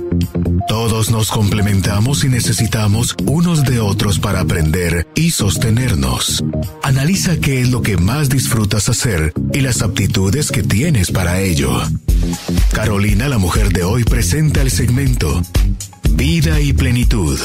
Todos nos complementamos y necesitamos unos de otros para aprender y sostenernos. Analiza qué es lo que más disfrutas hacer y las aptitudes que tienes para ello. Carolina, la mujer de hoy, presenta el segmento Vida y Plenitud.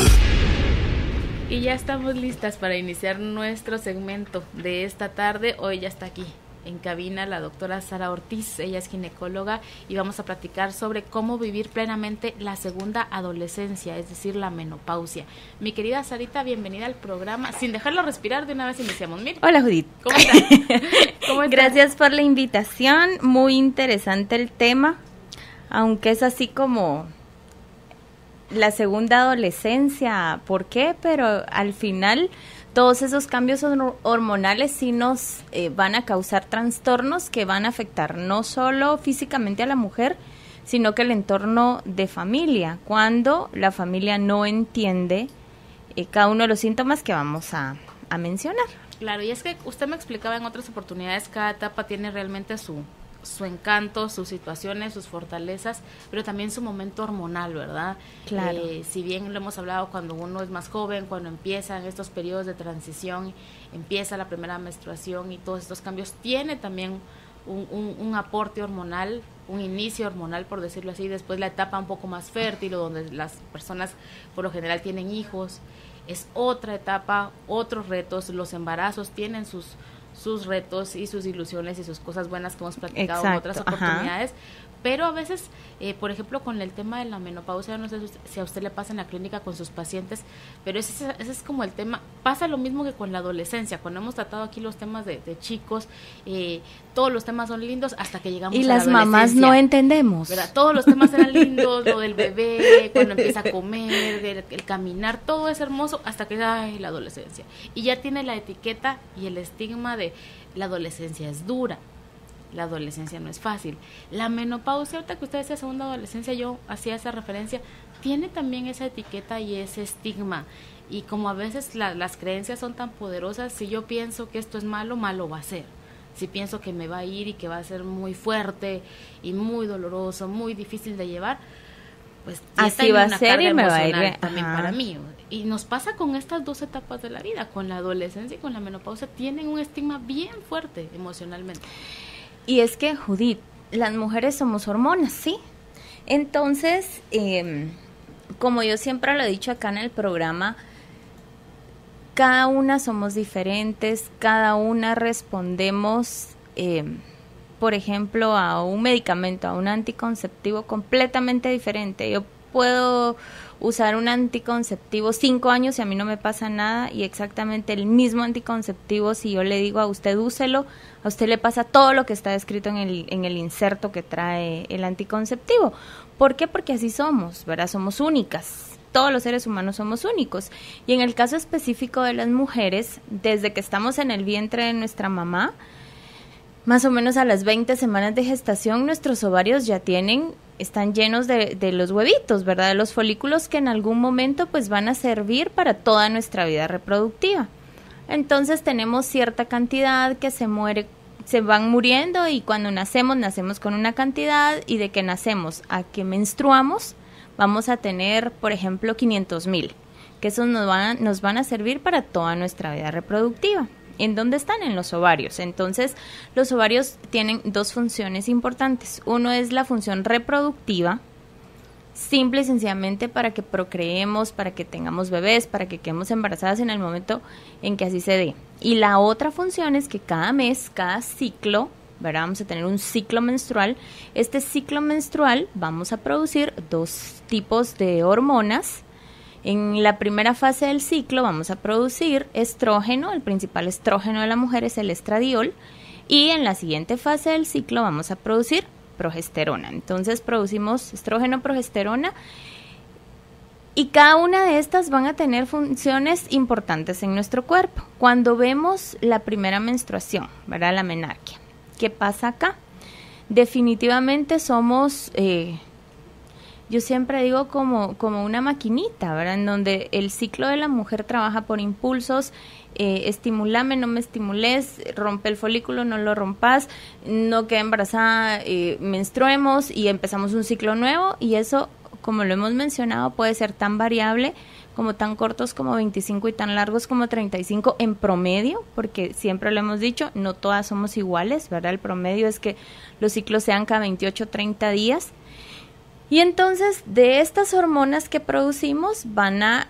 Y ya estamos listas para iniciar nuestro segmento de esta tarde. Hoy ya está aquí en cabina la doctora Sara Ortiz, ella es ginecóloga y vamos a platicar sobre cómo vivir plenamente la segunda adolescencia, es decir, la menopausia. Mi querida Sarita, bienvenida al programa. Sin dejarlo respirar, de una vez iniciamos. Mire. Hola, Judith. ¿Cómo estás? ¿Cómo estás? Gracias por la invitación, muy interesante el tema, aunque es así como la segunda adolescencia. ¿Por qué? Pero al final todos esos cambios hormonales sí nos van a causar trastornos que van a afectar no solo físicamente a la mujer, sino que el entorno de familia, cuando la familia no entiende cada uno de los síntomas que vamos a mencionar. Claro, y es que usted me explicaba en otras oportunidades, cada etapa tiene realmente su encanto, sus situaciones, sus fortalezas, pero también su momento hormonal, ¿verdad? Claro. Si bien lo hemos hablado cuando uno es más joven, cuando empiezan estos periodos de transición, empieza la primera menstruación y todos estos cambios, tiene también un aporte hormonal, un inicio hormonal, por decirlo así, después la etapa un poco más fértil, donde las personas por lo general tienen hijos, es otra etapa, otros retos, los embarazos tienen sus retos y sus ilusiones y sus cosas buenas que hemos platicado en otras oportunidades, pero a veces, por ejemplo, con el tema de la menopausia, no sé si a usted le pasa en la clínica con sus pacientes, pero ese es como el tema. Pasa lo mismo que con la adolescencia, cuando hemos tratado aquí los temas de chicos, todos los temas son lindos hasta que llegamos a la adolescencia. Y las mamás no entendemos, ¿verdad? Todos los temas eran lindos, lo del bebé, cuando empieza a comer, el caminar, todo es hermoso hasta que la adolescencia. Y ya tiene la etiqueta y el estigma de la adolescencia es dura. La adolescencia no es fácil. La menopausia, ahorita que usted decía segunda adolescencia, yo hacía esa referencia, tiene también esa etiqueta y ese estigma. Y como a veces las creencias son tan poderosas, si yo pienso que esto es malo, malo va a ser. Si pienso que me va a ir y que va a ser muy fuerte y muy doloroso, muy difícil de llevar, pues así va a ser y me va a ir también para mí. Y nos pasa con estas dos etapas de la vida, con la adolescencia y con la menopausia, tienen un estigma bien fuerte emocionalmente. Y es que, Judith, las mujeres somos hormonas, ¿sí? Entonces, como yo siempre lo he dicho acá en el programa, cada una somos diferentes, cada una respondemos, por ejemplo, a un medicamento, a un anticonceptivo completamente diferente. Yo puedo usar un anticonceptivo 5 años y a mí no me pasa nada, y exactamente el mismo anticonceptivo, si yo le digo a usted úselo, a usted le pasa todo lo que está descrito en el inserto que trae el anticonceptivo. ¿Por qué? Porque así somos, ¿verdad? Somos únicas. Todos los seres humanos somos únicos. Y en el caso específico de las mujeres, desde que estamos en el vientre de nuestra mamá, más o menos a las 20 semanas de gestación, nuestros ovarios ya están llenos de los huevitos, ¿verdad? De los folículos que en algún momento pues van a servir para toda nuestra vida reproductiva. Entonces tenemos cierta cantidad que se van muriendo, y cuando nacemos con una cantidad, y de que nacemos a que menstruamos vamos a tener, por ejemplo, 500,000, que esos nos van a servir para toda nuestra vida reproductiva. ¿En dónde están? En los ovarios. Entonces, los ovarios tienen dos funciones importantes. Uno es la función reproductiva, simple y sencillamente para que procreemos, para que tengamos bebés, para que quedemos embarazadas en el momento en que así se dé. Y la otra función es que cada mes, cada ciclo, ¿verdad? Vamos a tener un ciclo menstrual. Este ciclo menstrual vamos a producir 2 tipos de hormonas. En la primera fase del ciclo vamos a producir estrógeno, el principal estrógeno de la mujer es el estradiol, y en la siguiente fase del ciclo vamos a producir progesterona. Entonces producimos estrógeno, progesterona, y cada una de estas van a tener funciones importantes en nuestro cuerpo. Cuando vemos la primera menstruación, ¿verdad? La menarquia, ¿qué pasa acá? Definitivamente somos... yo siempre digo como una maquinita, ¿verdad? En donde el ciclo de la mujer trabaja por impulsos, estimulame, no me estimules, rompe el folículo, no lo rompas, no quede embarazada, menstruemos y empezamos un ciclo nuevo, y eso como lo hemos mencionado, puede ser tan variable como tan cortos como 25 y tan largos como 35 en promedio, porque siempre lo hemos dicho, no todas somos iguales, ¿verdad? El promedio es que los ciclos sean cada 28 o 30 días. Y entonces, de estas hormonas que producimos van a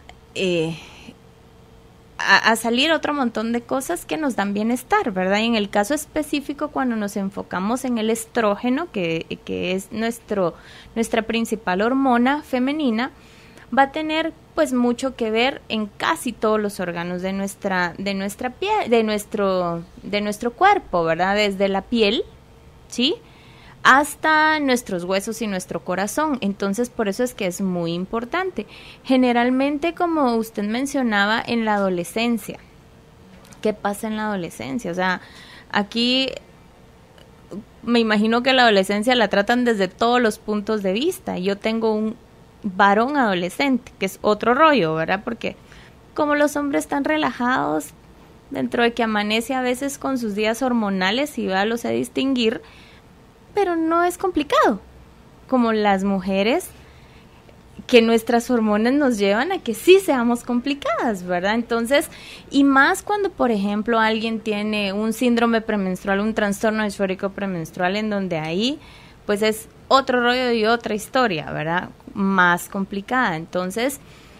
salir otro montón de cosas que nos dan bienestar, ¿verdad? Y en el caso específico, cuando nos enfocamos en el estrógeno, que es nuestra principal hormona femenina, va a tener pues mucho que ver en casi todos los órganos de nuestra piel, de nuestro cuerpo, ¿verdad? Desde la piel, ¿sí?, hasta nuestros huesos y nuestro corazón. Entonces, por eso es que es muy importante. Generalmente, como usted mencionaba, en la adolescencia. ¿Qué pasa en la adolescencia? O sea, aquí me imagino que la adolescencia la tratan desde todos los puntos de vista. Yo tengo un varón adolescente, que es otro rollo, ¿verdad? Porque como los hombres están relajados, dentro de que amanece a veces con sus días hormonales, y va, lo sé distinguir, pero no es complicado, como las mujeres, que nuestras hormonas nos llevan a que sí seamos complicadas, ¿verdad? Entonces, y más cuando, por ejemplo, alguien tiene un síndrome premenstrual, un trastorno disfórico premenstrual, en donde ahí, pues es otro rollo y otra historia, ¿verdad? Más complicada. Entonces,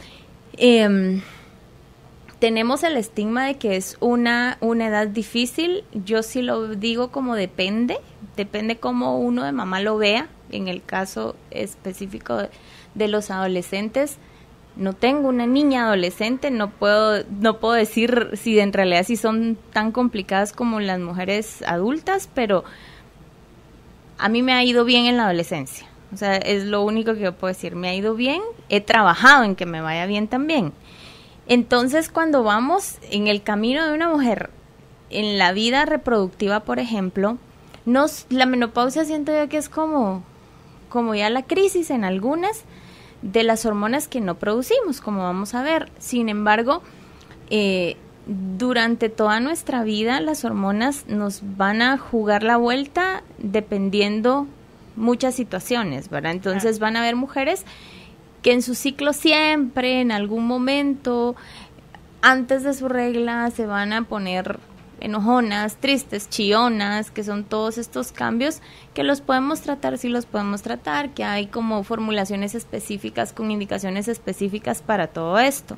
tenemos el estigma de que es una edad difícil. Yo sí lo digo como depende cómo uno de mamá lo vea. En el caso específico de los adolescentes, no tengo una niña adolescente, no puedo decir si en realidad sí son tan complicadas como las mujeres adultas, pero a mí me ha ido bien en la adolescencia. O sea, es lo único que yo puedo decir, me ha ido bien, he trabajado en que me vaya bien también. Entonces, cuando vamos en el camino de una mujer, en la vida reproductiva, por ejemplo, la menopausia siento yo que es como ya la crisis en algunas de las hormonas que no producimos, como vamos a ver. Sin embargo, durante toda nuestra vida las hormonas nos van a jugar la vuelta dependiendo muchas situaciones, ¿verdad? Entonces van a haber mujeres que en su ciclo siempre, en algún momento, antes de su regla, se van a poner enojonas, tristes, chillonas, que son todos estos cambios que los podemos tratar, sí los podemos tratar, que hay como formulaciones específicas con indicaciones específicas para todo esto.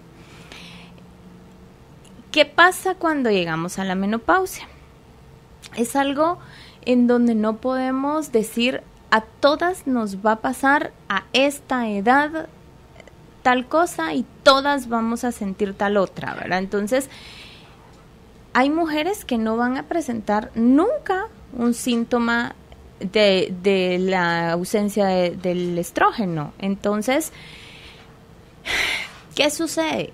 ¿Qué pasa cuando llegamos a la menopausia? Es algo en donde no podemos decir a todas nos va a pasar a esta edad tal cosa y todas vamos a sentir tal otra, ¿verdad? Entonces, hay mujeres que no van a presentar nunca un síntoma de la ausencia del estrógeno. Entonces, ¿qué sucede?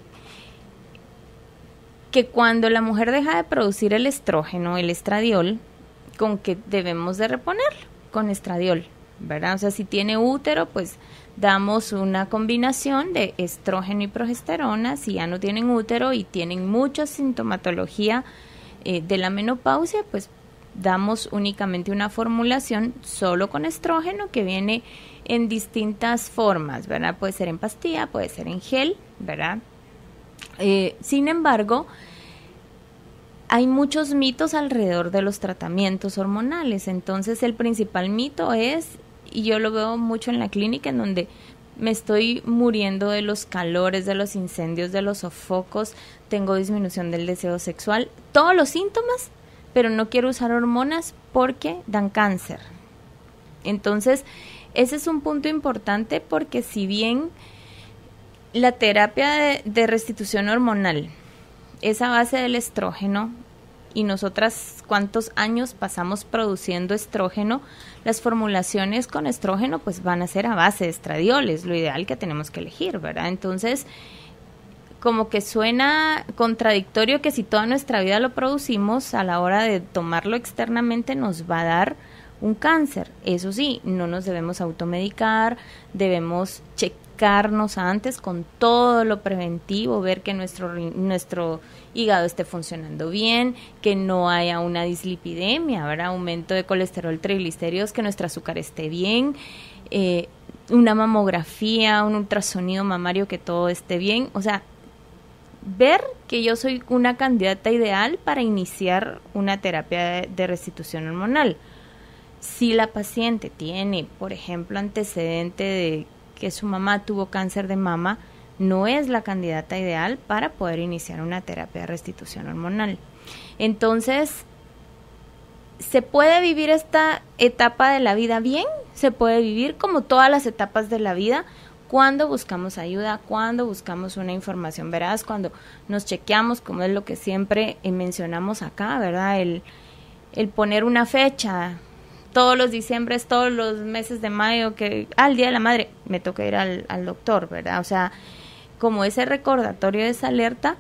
Que cuando la mujer deja de producir el estrógeno, el estradiol, ¿con qué debemos de reponerlo? Con estradiol, ¿verdad? O sea, si tiene útero, pues damos una combinación de estrógeno y progesterona. Si ya no tienen útero y tienen mucha sintomatología de la menopausia, pues damos únicamente una formulación solo con estrógeno que viene en distintas formas, ¿verdad? Puede ser en pastilla, puede ser en gel, ¿verdad? Sin embargo, hay muchos mitos alrededor de los tratamientos hormonales. Entonces, el principal mito es, y yo lo veo mucho en la clínica, en donde me estoy muriendo de los calores, de los incendios, de los sofocos, tengo disminución del deseo sexual, todos los síntomas, pero no quiero usar hormonas porque dan cáncer. Entonces, ese es un punto importante, porque si bien la terapia de restitución hormonal es a base del estrógeno, y nosotras cuántos años pasamos produciendo estrógeno, las formulaciones con estrógeno pues van a ser a base de estradioles, lo ideal que tenemos que elegir, ¿verdad? Entonces, como que suena contradictorio que si toda nuestra vida lo producimos, a la hora de tomarlo externamente nos va a dar un cáncer. Eso sí, no nos debemos automedicar, debemos checarnos antes con todo lo preventivo, ver que nuestro hígado esté funcionando bien, que no haya una dislipidemia, ¿verdad? Aumento de colesterol, triglicéridos, que nuestro azúcar esté bien. una mamografía, un ultrasonido mamario, que todo esté bien. O sea, ver que yo soy una candidata ideal para iniciar una terapia de restitución hormonal. Si la paciente tiene, por ejemplo, antecedente de que su mamá tuvo cáncer de mama, no es la candidata ideal para poder iniciar una terapia de restitución hormonal. Entonces, ¿se puede vivir esta etapa de la vida bien? Se puede vivir como todas las etapas de la vida, cuando buscamos ayuda, cuando buscamos una información veraz, cuando nos chequeamos, como es lo que siempre mencionamos acá, ¿verdad? El poner una fecha, todos los diciembres, todos los meses de mayo, que al Día de la Madre me toca ir al doctor, ¿verdad? O sea, como ese recordatorio, esa alerta,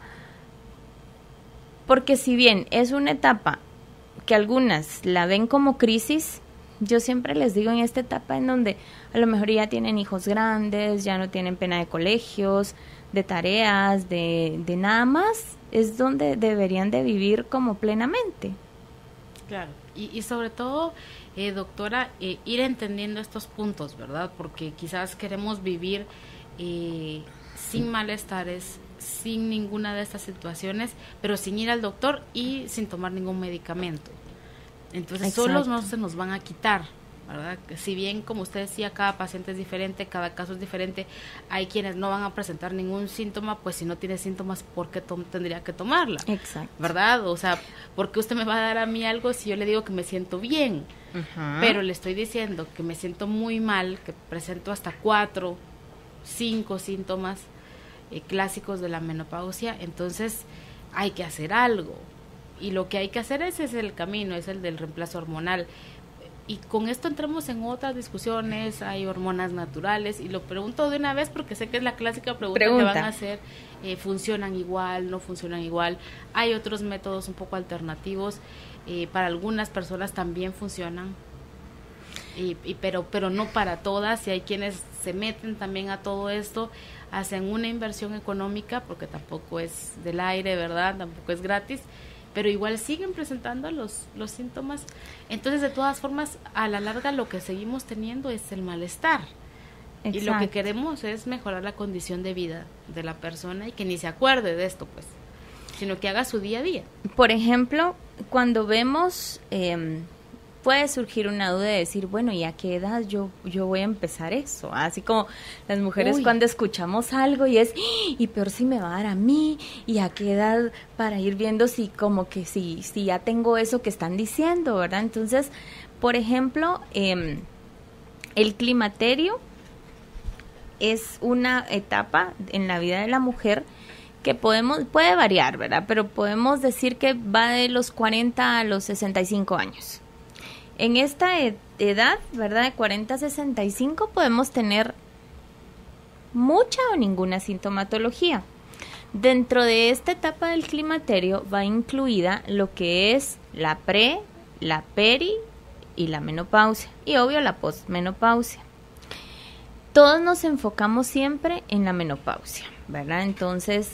porque si bien es una etapa que algunas la ven como crisis, yo siempre les digo, en esta etapa en donde a lo mejor ya tienen hijos grandes, ya no tienen pena de colegios, de tareas, de nada más, es donde deberían de vivir como plenamente. Claro, y sobre todo, doctora, ir entendiendo estos puntos, ¿verdad? Porque quizás queremos vivir sin malestares, sin ninguna de estas situaciones, pero sin ir al doctor y sin tomar ningún medicamento. Entonces, Exacto. solos no se nos van a quitar, ¿verdad? Si bien, como usted decía, cada paciente es diferente, cada caso es diferente, hay quienes no van a presentar ningún síntoma, pues si no tiene síntomas, ¿por qué tendría que tomarla? Exacto. ¿Verdad? O sea, ¿por qué usted me va a dar a mí algo si yo le digo que me siento bien? Uh-huh. Pero le estoy diciendo que me siento muy mal, que presento hasta 4, 5 síntomas clásicos de la menopausia, entonces hay que hacer algo. Y lo que hay que hacer ese es el camino, es el del reemplazo hormonal. Y con esto entramos en otras discusiones, hay hormonas naturales, y lo pregunto de una vez porque sé que es la clásica pregunta. Que van a hacer, ¿funcionan igual, no funcionan igual? Hay otros métodos un poco alternativos, para algunas personas también funcionan, pero no para todas, y hay quienes se meten también a todo esto, hacen una inversión económica, porque tampoco es del aire, ¿verdad? Tampoco es gratis, pero igual siguen presentando los síntomas. Entonces, de todas formas, a la larga lo que seguimos teniendo es el malestar. Exacto. Y lo que queremos es mejorar la condición de vida de la persona y que ni se acuerde de esto, pues, sino que haga su día a día. Por ejemplo, cuando vemos, puede surgir una duda de decir, bueno, ¿y a qué edad yo voy a empezar eso? Así como las mujeres cuando escuchamos algo y es, y peor si me va a dar a mí, ¿y a qué edad? Para ir viendo si como que si ya tengo eso que están diciendo, ¿verdad? Entonces, por ejemplo, el climaterio es una etapa en la vida de la mujer que puede variar, ¿verdad? Pero podemos decir que va de los 40 a los 65 años. En esta edad, ¿verdad? De 40 a 65 podemos tener mucha o ninguna sintomatología. Dentro de esta etapa del climaterio va incluida lo que es la la peri y la menopausia. Y obvio la posmenopausia. Todos nos enfocamos siempre en la menopausia, ¿verdad? Entonces,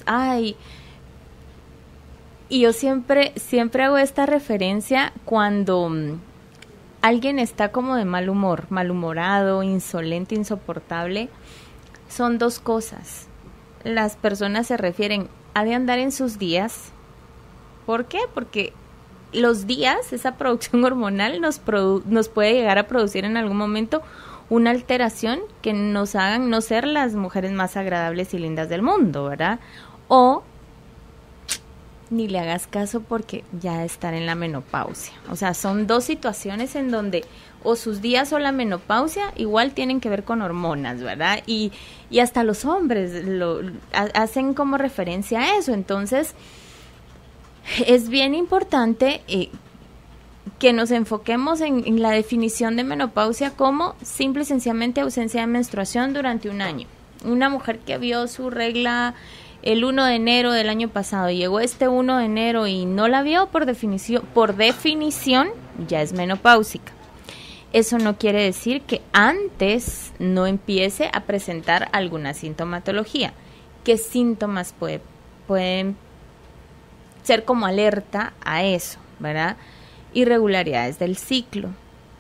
y yo siempre hago esta referencia cuando alguien está como de mal humor, malhumorado, insolente, insoportable. Son dos cosas. Las personas se refieren a de andar en sus días. ¿Por qué? Porque los días, esa producción hormonal nos puede llegar a producir en algún momento una alteración que nos hagan no ser las mujeres más agradables y lindas del mundo, ¿verdad? O ni le hagas caso porque ya estar en la menopausia. O sea, son dos situaciones en donde o sus días o la menopausia igual tienen que ver con hormonas, ¿verdad? Y hasta los hombres hacen como referencia a eso. Entonces, es bien importante que nos enfoquemos en la definición de menopausia como simple y sencillamente ausencia de menstruación durante un año. Una mujer que vio su regla el 1 de enero del año pasado, llegó este 1 de enero y no la vio, por definición ya es menopáusica. Eso no quiere decir que antes no empiece a presentar alguna sintomatología. ¿Qué síntomas pueden ser como alerta a eso, verdad? Irregularidades del ciclo,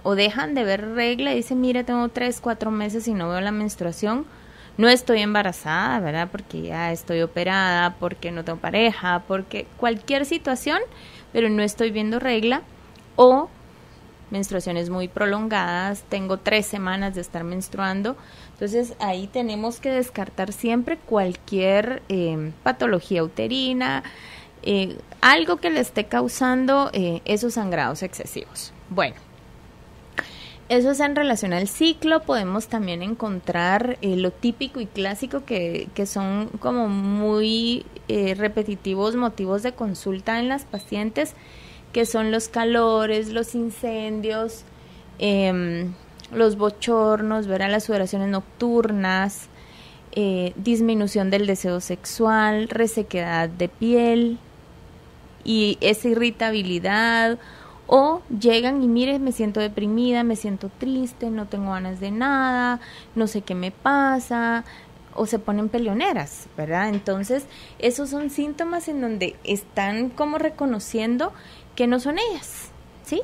o dejan de ver regla y dicen, mira, tengo 3, 4 meses y no veo la menstruación, no estoy embarazada, ¿verdad? Porque ya estoy operada, porque no tengo pareja, porque cualquier situación, pero no estoy viendo regla, o menstruaciones muy prolongadas, tengo 3 semanas de estar menstruando. Entonces ahí tenemos que descartar siempre cualquier patología uterina, algo que le esté causando esos sangrados excesivos. Bueno, eso es en relación al ciclo. Podemos también encontrar lo típico y clásico que son como muy repetitivos motivos de consulta en las pacientes, que son los calores, los incendios, los bochornos, ¿verdad? Las sudoraciones nocturnas, disminución del deseo sexual, resequedad de piel y esa irritabilidad, o llegan y mire, me siento deprimida, me siento triste, no tengo ganas de nada, no sé qué me pasa, o se ponen peleoneras, ¿verdad? Entonces, esos son síntomas en donde están como reconociendo que no son ellas, ¿sí?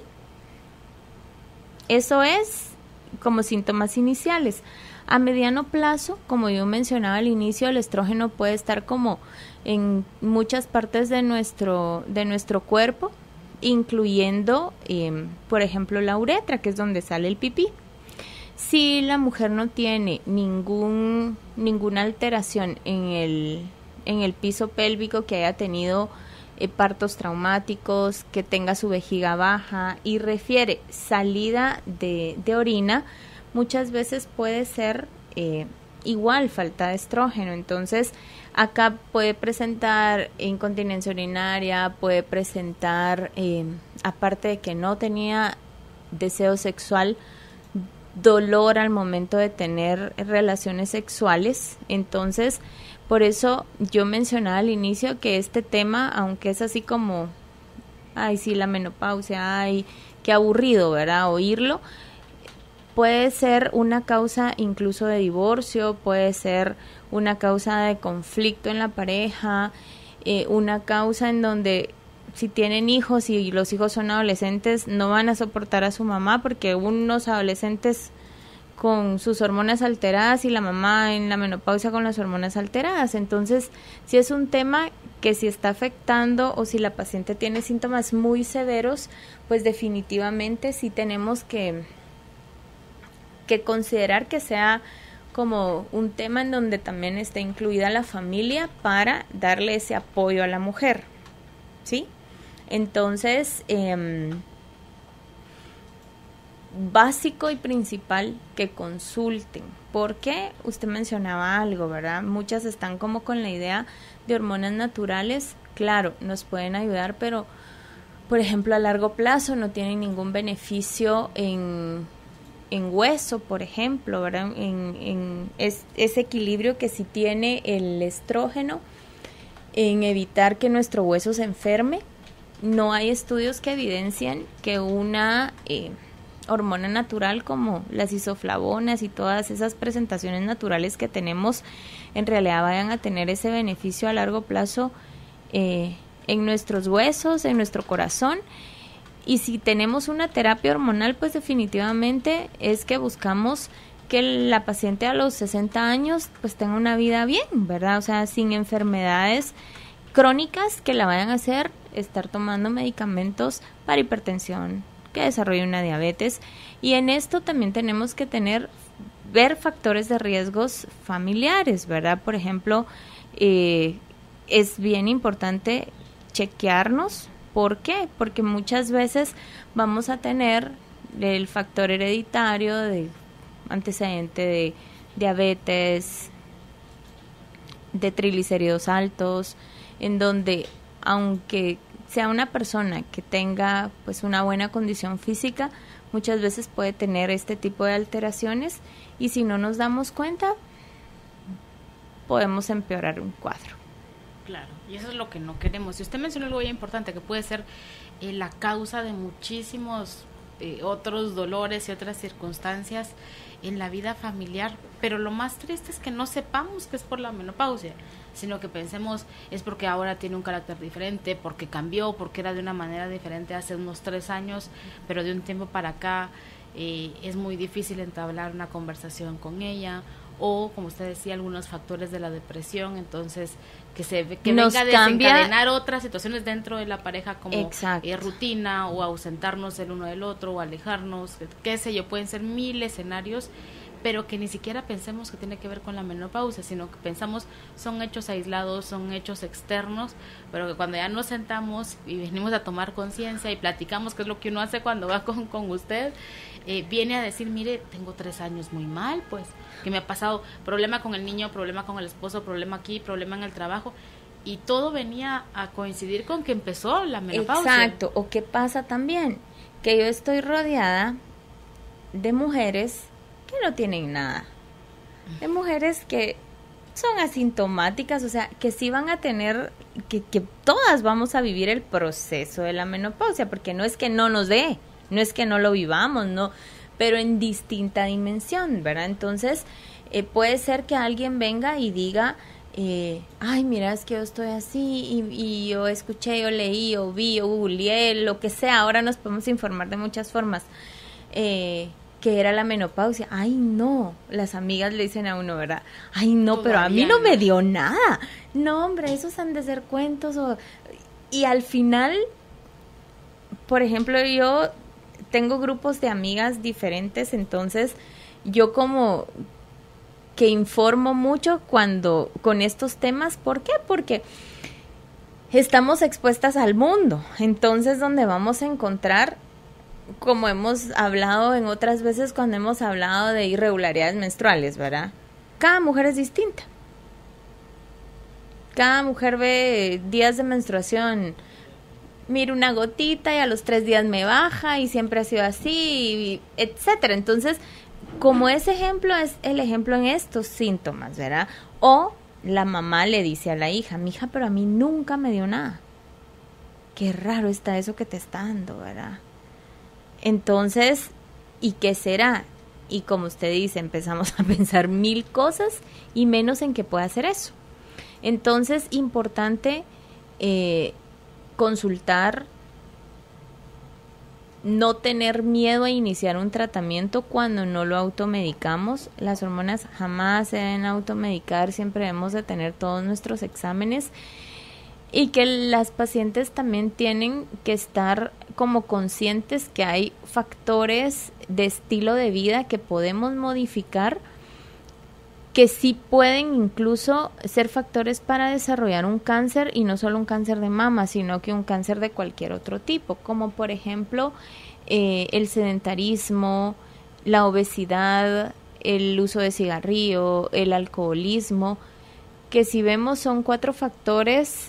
Eso es como síntomas iniciales. A mediano plazo, como yo mencionaba al inicio, el estrógeno puede estar como en muchas partes de nuestro cuerpo, incluyendo, por ejemplo, la uretra, que es donde sale el pipí. Si la mujer no tiene ninguna alteración en el piso pélvico, que haya tenido partos traumáticos, que tenga su vejiga baja y refiere salida de orina, muchas veces puede ser igual falta de estrógeno. Entonces acá puede presentar incontinencia urinaria, puede presentar, aparte de que no tenía deseo sexual, dolor al momento de tener relaciones sexuales. Entonces, por eso yo mencionaba al inicio que este tema, aunque es así como, ay, sí, la menopausia, ay, qué aburrido, ¿verdad?, oírlo, puede ser una causa incluso de divorcio, puede ser una causa de conflicto en la pareja, una causa en donde si tienen hijos y los hijos son adolescentes, no van a soportar a su mamá, porque unos adolescentes con sus hormonas alteradas y la mamá en la menopausia con las hormonas alteradas. Entonces, si es un tema que si está afectando o si la paciente tiene síntomas muy severos, pues definitivamente sí tenemos que considerar que sea como un tema en donde también está incluida la familia para darle ese apoyo a la mujer, ¿sí? Entonces, básico y principal que consulten, porque usted mencionaba algo, ¿verdad? Muchas están como con la idea de hormonas naturales, claro, nos pueden ayudar, pero, por ejemplo, a largo plazo no tienen ningún beneficio en hueso, por ejemplo, ¿verdad? En ese equilibrio que sí tiene el estrógeno, en evitar que nuestro hueso se enferme. No hay estudios que evidencian que una hormona natural como las isoflavonas y todas esas presentaciones naturales que tenemos en realidad vayan a tener ese beneficio a largo plazo en nuestros huesos, en nuestro corazón. Y si tenemos una terapia hormonal, pues definitivamente es que buscamos que la paciente a los 60 años pues tenga una vida bien, ¿verdad? O sea, sin enfermedades crónicas que la vayan a hacer estar tomando medicamentos para hipertensión, que desarrolle una diabetes. Y en esto también tenemos que ver factores de riesgos familiares, ¿verdad? Por ejemplo, es bien importante chequearnos. ¿Por qué? Porque muchas veces vamos a tener el factor hereditario de antecedente de diabetes, de triglicéridos altos, en donde aunque sea una persona que tenga pues una buena condición física, muchas veces puede tener este tipo de alteraciones y si no nos damos cuenta podemos empeorar un cuadro. Claro, y eso es lo que no queremos. Y usted mencionó algo muy importante, que puede ser la causa de muchísimos otros dolores y otras circunstancias en la vida familiar, pero lo más triste es que no sepamos que es por la menopausia, sino que pensemos es porque ahora tiene un carácter diferente, porque cambió, porque era de una manera diferente hace unos 3 años, pero de un tiempo para acá es muy difícil entablar una conversación con ella, o como usted decía, algunos factores de la depresión, entonces venga a desencadenar otras situaciones dentro de la pareja, como rutina, o ausentarnos el uno del otro, o alejarnos, qué sé yo, pueden ser 1000 escenarios, pero que ni siquiera pensemos que tiene que ver con la menopausia, sino que pensamos son hechos aislados, son hechos externos, pero que cuando ya nos sentamos y venimos a tomar conciencia y platicamos, que es lo que uno hace cuando va con usted, viene a decir, mire, tengo 3 años muy mal, pues, que me ha pasado problema con el niño, problema con el esposo, problema aquí, problema en el trabajo, y todo venía a coincidir con que empezó la menopausia. Exacto, o qué pasa también, que yo estoy rodeada de mujeres que no tienen nada, de mujeres que son asintomáticas, o sea, que sí van a tener, que todas vamos a vivir el proceso de la menopausia, porque no es que no nos dé, no es que no lo vivamos, no, pero en distinta dimensión, ¿verdad? Entonces, puede ser que alguien venga y diga, ay, mira, es que yo estoy así, y yo escuché, yo leí, yo vi, yo googleé, lo que sea, ahora nos podemos informar de muchas formas, que era la menopausia. Ay, no, las amigas le dicen a uno, ¿verdad? Ay, no, pero a mí no me dio nada. No, hombre, esos han de ser cuentos. Y al final, por ejemplo, yo tengo grupos de amigas diferentes, entonces yo como que informo mucho con estos temas. ¿Por qué? Porque estamos expuestas al mundo, entonces donde vamos a encontrar, como hemos hablado en otras veces cuando hemos hablado de irregularidades menstruales, ¿verdad? Cada mujer es distinta. Cada mujer ve días de menstruación, mira una gotita y a los 3 días me baja y siempre ha sido así, etcétera. Entonces, como ese ejemplo es el ejemplo en estos síntomas, ¿verdad? O la mamá le dice a la hija, mija, pero a mí nunca me dio nada. Qué raro está eso que te está dando, ¿verdad? Entonces, ¿y qué será? Y como usted dice, empezamos a pensar 1000 cosas y menos en que pueda hacer eso. Entonces, importante consultar, no tener miedo a iniciar un tratamiento cuando no lo automedicamos. Las hormonas jamás se deben automedicar, siempre debemos de tener todos nuestros exámenes. Y que las pacientes también tienen que estar como conscientes que hay factores de estilo de vida que podemos modificar, que sí pueden incluso ser factores para desarrollar un cáncer, y no solo un cáncer de mama, sino que un cáncer de cualquier otro tipo, como por ejemplo el sedentarismo, la obesidad, el uso de cigarrillo, el alcoholismo, que si vemos son 4 factores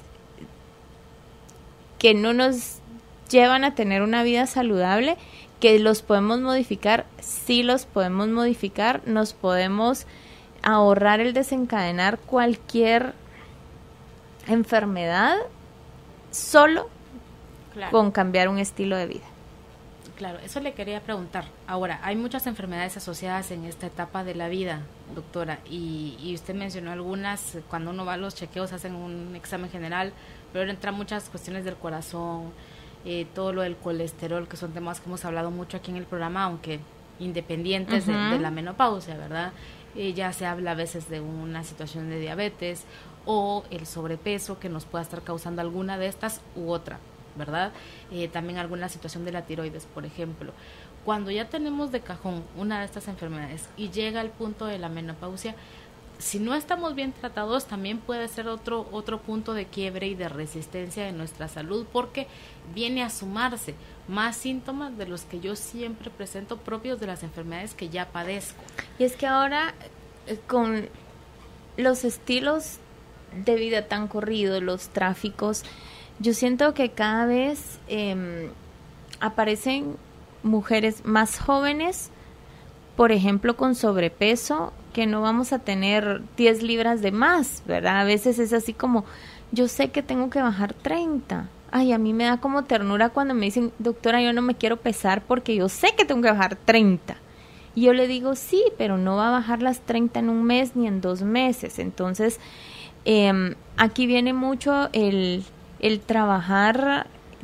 que no nos llevan a tener una vida saludable, que los podemos modificar, sí los podemos modificar, nos podemos ahorrar el desencadenar cualquier enfermedad solo con cambiar un estilo de vida. Claro, eso le quería preguntar. Ahora, hay muchas enfermedades asociadas en esta etapa de la vida, doctora, y usted mencionó algunas. Cuando uno va a los chequeos hacen un examen general, pero entran muchas cuestiones del corazón, todo lo del colesterol, que son temas que hemos hablado mucho aquí en el programa, aunque independientes de la menopausia, ¿verdad? Ya se habla a veces de una situación de diabetes o el sobrepeso que nos pueda estar causando alguna de estas u otra, ¿verdad? También alguna situación de la tiroides, por ejemplo. Cuando ya tenemos de cajón una de estas enfermedades y llega el punto de la menopausia, si no estamos bien tratados, también puede ser otro punto de quiebre y de resistencia de nuestra salud, porque viene a sumarse más síntomas de los que yo siempre presento propios de las enfermedades que ya padezco. Y es que ahora, con los estilos de vida tan corridos, los tráficos, yo siento que cada vez aparecen mujeres más jóvenes, por ejemplo, con sobrepeso, que no vamos a tener 10 libras de más, ¿verdad? A veces es así como, yo sé que tengo que bajar 30. Ay, a mí me da como ternura cuando me dicen, doctora, yo no me quiero pesar porque yo sé que tengo que bajar 30. Y yo le digo, sí, pero no va a bajar las 30 en un mes ni en 2 meses. Entonces, aquí viene mucho el trabajar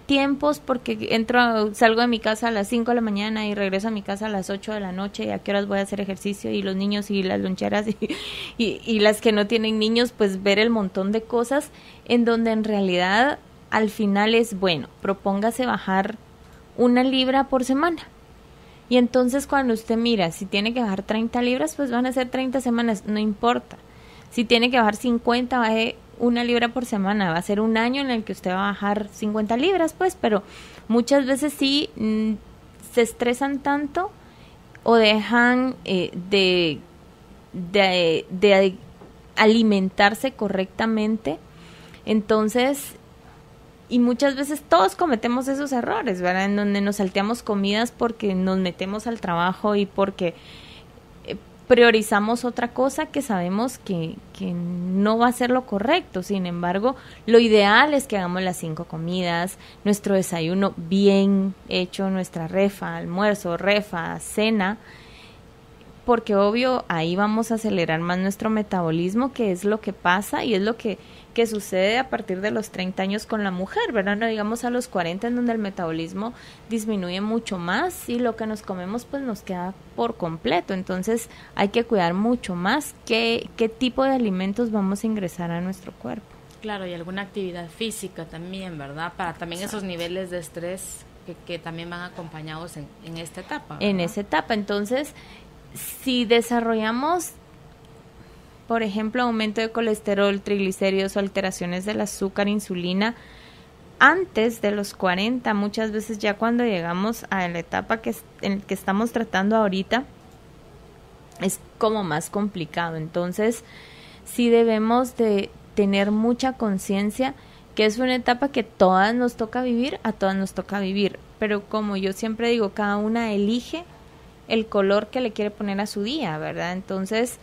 tiempos porque salgo de mi casa a las 5 de la mañana y regreso a mi casa a las 8 de la noche, y a qué horas voy a hacer ejercicio, y los niños y las loncheras y las que no tienen niños, pues ver el montón de cosas en donde en realidad al final es, bueno, propóngase bajar 1 libra por semana. Y entonces cuando usted mira, si tiene que bajar 30 libras, pues van a ser 30 semanas, no importa. Si tiene que bajar 50, baje 1 libra por semana. Va a ser un año en el que usted va a bajar 50 libras, pues, pero muchas veces sí se estresan tanto o dejan de alimentarse correctamente. Entonces, y muchas veces todos cometemos esos errores, ¿verdad? En donde nos salteamos comidas porque nos metemos al trabajo y porque priorizamos otra cosa que sabemos que no va a ser lo correcto. Sin embargo, lo ideal es que hagamos las 5 comidas, nuestro desayuno bien hecho, nuestra refa, almuerzo, refa, cena, porque obvio ahí vamos a acelerar más nuestro metabolismo, que es lo que pasa y es lo que sucede a partir de los 30 años con la mujer, ¿verdad? No digamos a los 40, en donde el metabolismo disminuye mucho más y lo que nos comemos pues nos queda por completo. Entonces hay que cuidar mucho más qué tipo de alimentos vamos a ingresar a nuestro cuerpo. Claro, y alguna actividad física también, ¿verdad? Para también esos niveles de estrés que también van acompañados en esta etapa, ¿verdad? En esa etapa. Entonces, si desarrollamos, por ejemplo, aumento de colesterol, triglicéridos o alteraciones del azúcar, insulina, antes de los 40, muchas veces ya cuando llegamos a la etapa en que estamos tratando ahorita, es como más complicado. Entonces, sí debemos de tener mucha conciencia que es una etapa que todas nos toca vivir, a todas nos toca vivir. Pero como yo siempre digo, cada una elige el color que le quiere poner a su día, ¿verdad? Entonces,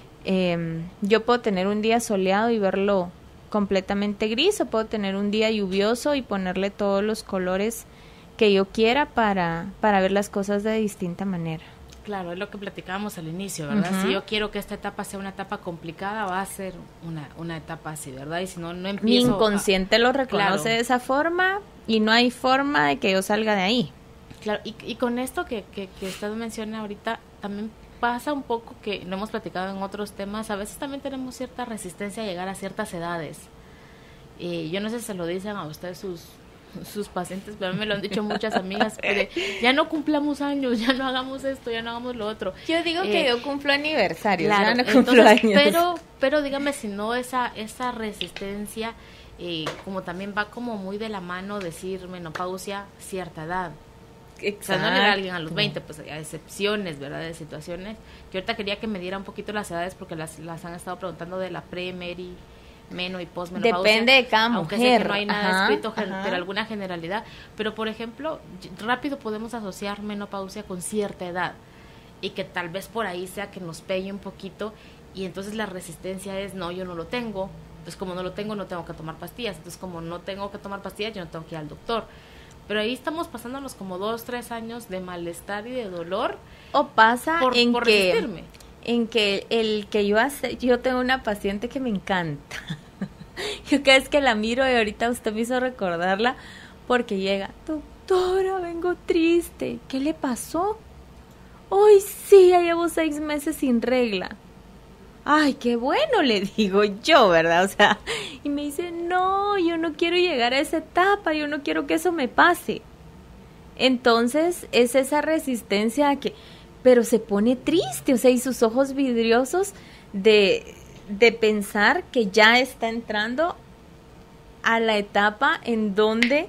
yo puedo tener un día soleado y verlo completamente gris, o puedo tener un día lluvioso y ponerle todos los colores que yo quiera para ver las cosas de distinta manera. Claro, es lo que platicábamos al inicio, ¿verdad? Uh-huh. Si yo quiero que esta etapa sea una etapa complicada, va a ser una etapa así, ¿verdad? Y si no empiezo... Mi inconsciente lo reconoce de esa forma y no hay forma de que yo salga de ahí. Claro, y con esto que usted menciona ahorita, también pasa un poco que lo hemos platicado en otros temas, a veces también tenemos cierta resistencia a llegar a ciertas edades. Yo no sé si se lo dicen a ustedes sus pacientes, pero a mí me lo han dicho muchas amigas, de, ya no cumplamos años, ya no hagamos esto, ya no hagamos lo otro. Yo digo que yo cumplo aniversarios, claro, ya no cumplo años. Pero dígame si no esa resistencia, como también va como muy de la mano decir menopausia, cierta edad. Exacto. O sea, no le da a alguien a los 20, pues hay excepciones, ¿verdad? De situaciones. Que ahorita quería que me diera un poquito las edades porque las han estado preguntando de la pre-meri, meno y postmenopausia. Depende de cada mujer. Aunque sé que no hay nada escrito, pero alguna generalidad. Pero, por ejemplo, rápido podemos asociar menopausia con cierta edad y que tal vez por ahí sea que nos pegue un poquito y entonces la resistencia es, no, yo no lo tengo. Entonces, como no lo tengo, no tengo que tomar pastillas. Entonces, como no tengo que tomar pastillas, yo no tengo que ir al doctor. Pero ahí estamos pasándonos como 2-3 años de malestar y de dolor. O pasa por resistirme. En que yo tengo una paciente que me encanta. Yo cada vez que la miro, y ahorita usted me hizo recordarla, porque llega, doctora, vengo triste. ¿Qué le pasó? Ay, sí, ya llevo 6 meses sin regla. Ay, qué bueno, le digo yo, ¿verdad? O sea, y me dice, no, yo no quiero llegar a esa etapa, yo no quiero que eso me pase. Entonces, es esa resistencia a que, pero se pone triste, o sea, y sus ojos vidriosos de pensar que ya está entrando a la etapa en donde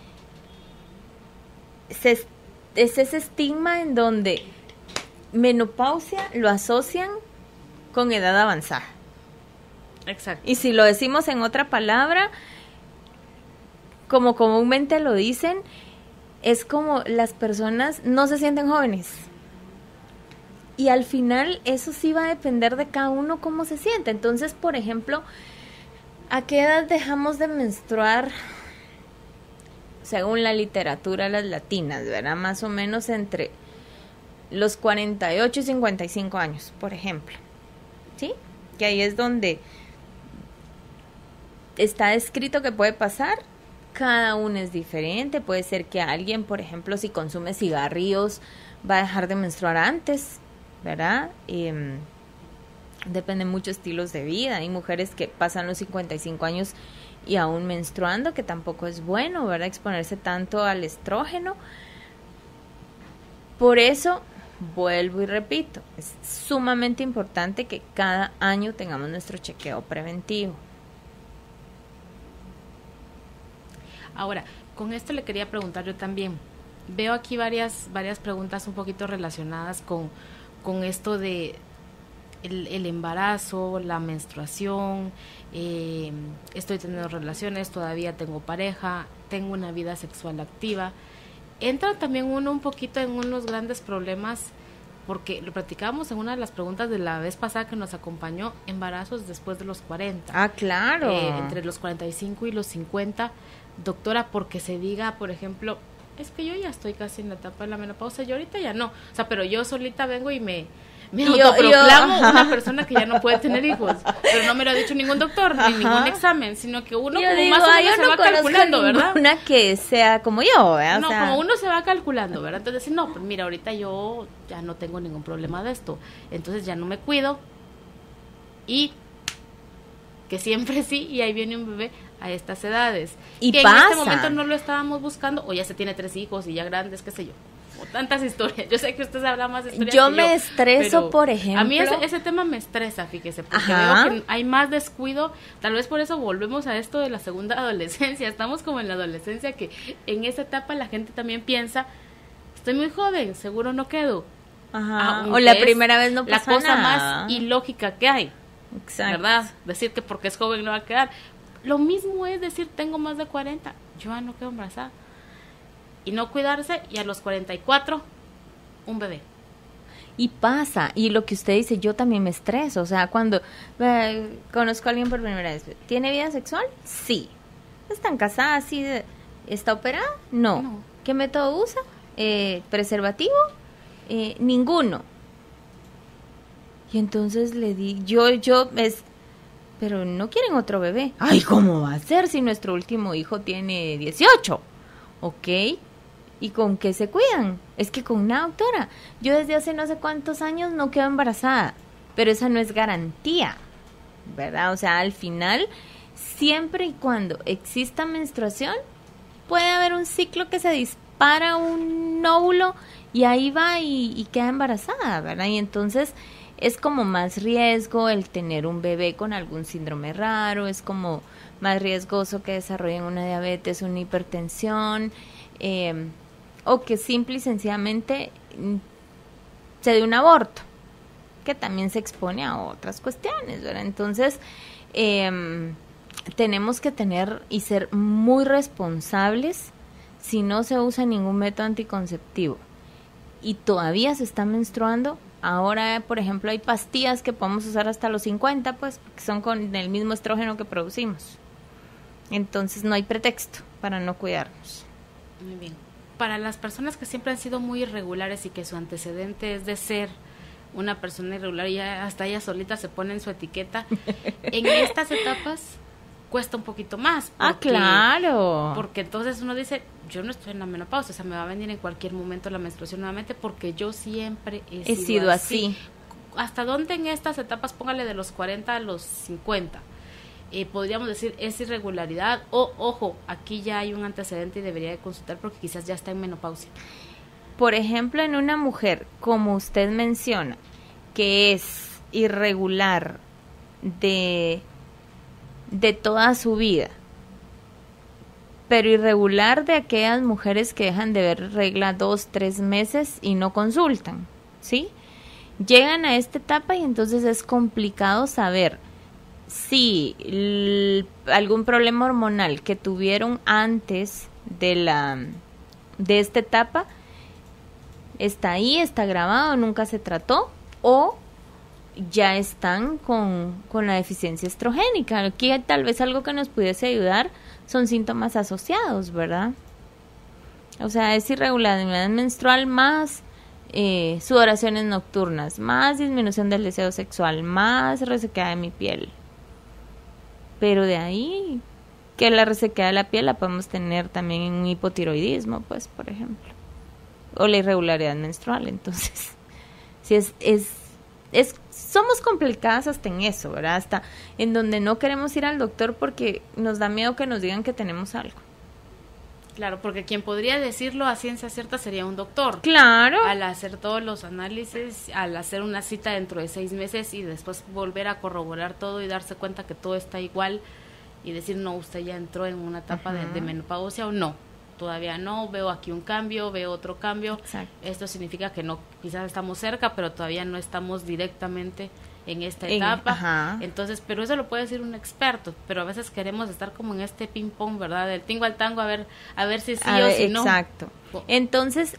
es ese estigma en donde menopausia lo asocian con edad avanzada. Exacto. Y si lo decimos en otra palabra, como comúnmente lo dicen, es como las personas no se sienten jóvenes. Y al final eso sí va a depender de cada uno cómo se siente. Entonces, por ejemplo, ¿a qué edad dejamos de menstruar? Según la literatura, las latinas, ¿verdad? Más o menos entre los 48 y 55 años, por ejemplo. ¿Sí? Que ahí es donde está escrito que puede pasar cada uno es diferente. Puede ser que alguien, por ejemplo, si consume cigarrillos, va a dejar de menstruar antes, ¿verdad? Depende de muchos estilos de vida. Hay mujeres que pasan los 55 años y aún menstruando, que tampoco es bueno, ¿verdad? Exponerse tanto al estrógeno. Por eso, vuelvo y repito, es sumamente importante que cada año tengamos nuestro chequeo preventivo. Ahora, con esto le quería preguntar yo también. Veo aquí varias preguntas un poquito relacionadas con esto de el embarazo, la menstruación, estoy teniendo relaciones, todavía tengo pareja, tengo una vida sexual activa. Entra también uno un poquito en unos grandes problemas, porque lo platicábamos en una de las preguntas de la vez pasada que nos acompañó, embarazos después de los 40. Ah, claro. Entre los 45 y los 50, doctora, porque se diga, por ejemplo, es que yo ya estoy casi en la etapa de la menopausia, yo ahorita ya no, o sea, pero yo solita vengo y me autoproclamo una persona que ya no puede tener hijos, pero no me lo ha dicho ningún doctor, ni ningún examen, sino que uno yo como digo, más o menos se va calculando, ¿verdad? Una que sea como yo, ¿verdad? No, o sea, como uno se va calculando, ¿verdad? Entonces, no, pues mira, ahorita yo ya no tengo ningún problema de esto, entonces ya no me cuido y que siempre sí, y ahí viene un bebé a estas edades. Y que pasa. en este momento no lo estábamos buscando, o ya se tiene 3 hijos y ya grandes, qué sé yo. O tantas historias. Yo sé que usted habla más de historias yo que me estreso, por ejemplo. A mí ese tema me estresa, fíjese, porque Ajá. veo que hay más descuido. Tal vez por eso volvemos a esto de la segunda adolescencia. Estamos como en la adolescencia, que en esa etapa la gente también piensa, estoy muy joven, seguro no quedo. Ajá. O la primera vez no pasa la cosa nada. más ilógica que hay. Exacto. ¿Verdad? Decir que porque es joven no va a quedar. Lo mismo es decir, tengo más de 40, yo ya no quedo embarazada. Y no cuidarse, y a los 44, un bebé. Y pasa, y lo que usted dice, yo también me estreso, o sea, cuando conozco a alguien por primera vez, ¿tiene vida sexual? Sí. ¿Están casadas? ¿Sí? ¿Está operada? No. ¿Qué método usa? ¿Preservativo? Ninguno. Y entonces le di, pero no quieren otro bebé. Ay, ¿cómo va a ser si nuestro último hijo tiene 18? ¿Ok? ¿Y con qué se cuidan? Es que con una doctora. Yo desde hace no sé cuántos años no quedo embarazada, pero esa no es garantía, ¿verdad? O sea, al final, siempre y cuando exista menstruación, puede haber un ciclo que se dispara un óvulo y ahí va y queda embarazada, ¿verdad? Y entonces es como más riesgo el tener un bebé con algún síndrome raro, es como más riesgoso que desarrollen una diabetes, una hipertensión, o que simple y sencillamente se dé un aborto, que también se expone a otras cuestiones, ¿verdad? Entonces, tenemos que tener y ser muy responsables si no se usa ningún método anticonceptivo y todavía se está menstruando. Ahora, por ejemplo, hay pastillas que podemos usar hasta los 50, pues, porque son con el mismo estrógeno que producimos. Entonces, no hay pretexto para no cuidarnos. Muy bien. Para las personas que siempre han sido muy irregulares y que su antecedente es de ser una persona irregular y ya hasta ella solita se pone en su etiqueta, en estas etapas cuesta un poquito más. Porque, claro. Porque entonces uno dice, yo no estoy en la menopausia, o sea, me va a venir en cualquier momento la menstruación nuevamente porque yo siempre he sido así. ¿Hasta dónde en estas etapas, póngale de los 40 a los 50? Podríamos decir, es irregularidad o, ojo, aquí ya hay un antecedente y debería de consultar porque quizás ya está en menopausia. Por ejemplo, en una mujer, como usted menciona, que es irregular de toda su vida, pero irregular de aquellas mujeres que dejan de ver regla 2-3 meses y no consultan, ¿sí? Llegan a esta etapa y entonces es complicado saber si algún problema hormonal que tuvieron antes de esta etapa está ahí, está grabado, nunca se trató, o ya están con la deficiencia estrogénica. Aquí tal vez algo que nos pudiese ayudar son síntomas asociados, ¿verdad? O sea, es irregularidad menstrual más sudoraciones nocturnas, más disminución del deseo sexual, más resequedad de mi piel. Pero de ahí que la resequedad de la piel la podemos tener también en un hipotiroidismo, pues, por ejemplo, o la irregularidad menstrual. Entonces, sí somos complicadas hasta en eso, ¿verdad? Hasta en donde no queremos ir al doctor porque nos da miedo que nos digan que tenemos algo. Claro, porque quien podría decirlo a ciencia cierta sería un doctor. Claro. Al hacer todos los análisis, al hacer una cita dentro de 6 meses y después volver a corroborar todo y darse cuenta que todo está igual y decir, no, usted ya entró en una etapa de menopausia o no. Todavía no, veo aquí un cambio, veo otro cambio. Exacto. Esto significa que no, quizás estamos cerca, pero todavía no estamos directamente en esta etapa. Entonces, pero eso lo puede decir un experto, pero a veces queremos estar como en este ping pong, ¿verdad? Del tingo al tango, a ver si sí o si no. Exacto. Entonces,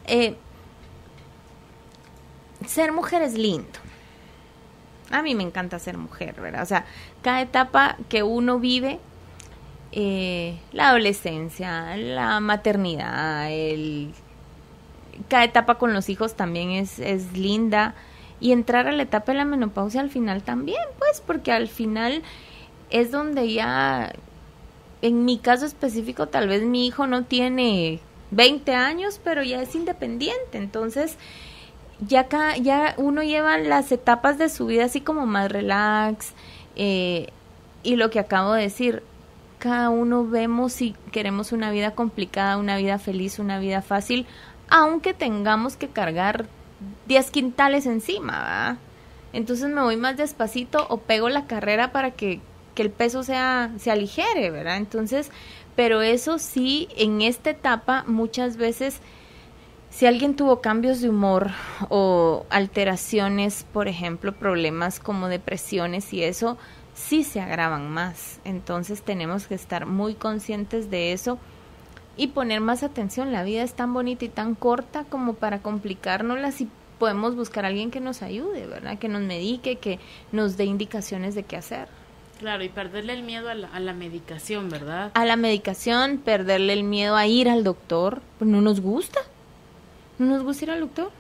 ser mujer es lindo. A mí me encanta ser mujer, ¿verdad? O sea, cada etapa que uno vive, la adolescencia, la maternidad, cada etapa con los hijos también es linda, y entrar a la etapa de la menopausia al final también, pues, porque al final es donde ya, en mi caso específico, tal vez mi hijo no tiene 20 años, pero ya es independiente, entonces ya uno lleva las etapas de su vida así como más relax, y lo que acabo de decir, cada uno vemos si queremos una vida complicada, una vida feliz, una vida fácil, aunque tengamos que cargar 10 quintales encima, ¿verdad? Entonces me voy más despacito o pego la carrera para que el peso se aligere, ¿verdad? Entonces, pero eso sí, en esta etapa muchas veces, si alguien tuvo cambios de humor o alteraciones, por ejemplo, problemas como depresiones y eso, sí se agravan más. Entonces tenemos que estar muy conscientes de eso y poner más atención. La vida es tan bonita y tan corta como para complicárnosla si podemos buscar a alguien que nos ayude, ¿verdad? Que nos medique, que nos dé indicaciones de qué hacer. Claro, y perderle el miedo a la medicación, ¿verdad? A la medicación, perderle el miedo a ir al doctor, pues no nos gusta. No nos gusta ir al doctor.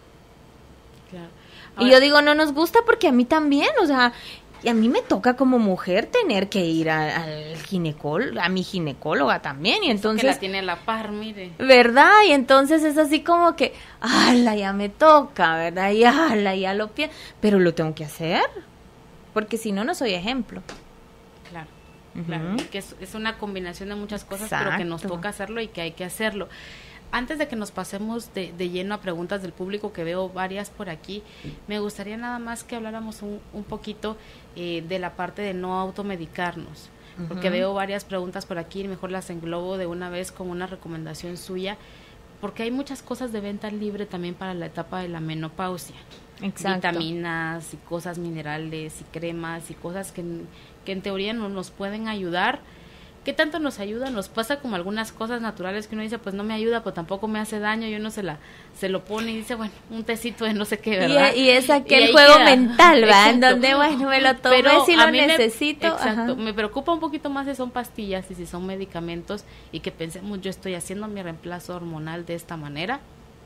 Claro. Ahora, y yo digo no nos gusta porque a mí también, o sea, y a mí me toca como mujer tener que ir al ginecólogo, a mi ginecóloga también, y entonces... Que la tiene a la par, mire. ¿Verdad? Y entonces es así como que, ¡ala, ya me toca! ¿Verdad? Y ¡ala, ya lo pienso! Pero lo tengo que hacer, porque si no, no soy ejemplo. Claro, claro. Y que es una combinación de muchas cosas, Exacto. Pero que nos toca hacerlo y que hay que hacerlo. Antes de que nos pasemos de lleno a preguntas del público, que veo varias por aquí, me gustaría nada más que habláramos un poquito de la parte de no automedicarnos, porque veo varias preguntas por aquí y mejor las englobo de una vez con una recomendación suya, porque hay muchas cosas de venta libre también para la etapa de la menopausia. Exacto. Vitaminas y cosas minerales y cremas y cosas que en teoría no nos pueden ayudar. ¿Qué tanto nos ayuda? Nos pasa como algunas cosas naturales que uno dice, pues no me ayuda, pues tampoco me hace daño, y uno se lo pone y dice, bueno, un tecito de no sé qué, ¿verdad? Y es aquel juego queda mental, ¿verdad? En donde, bueno, me lo tomé si lo necesito. Exacto, me preocupa un poquito más si son pastillas y si son medicamentos, y que pensemos, yo estoy haciendo mi reemplazo hormonal de esta manera.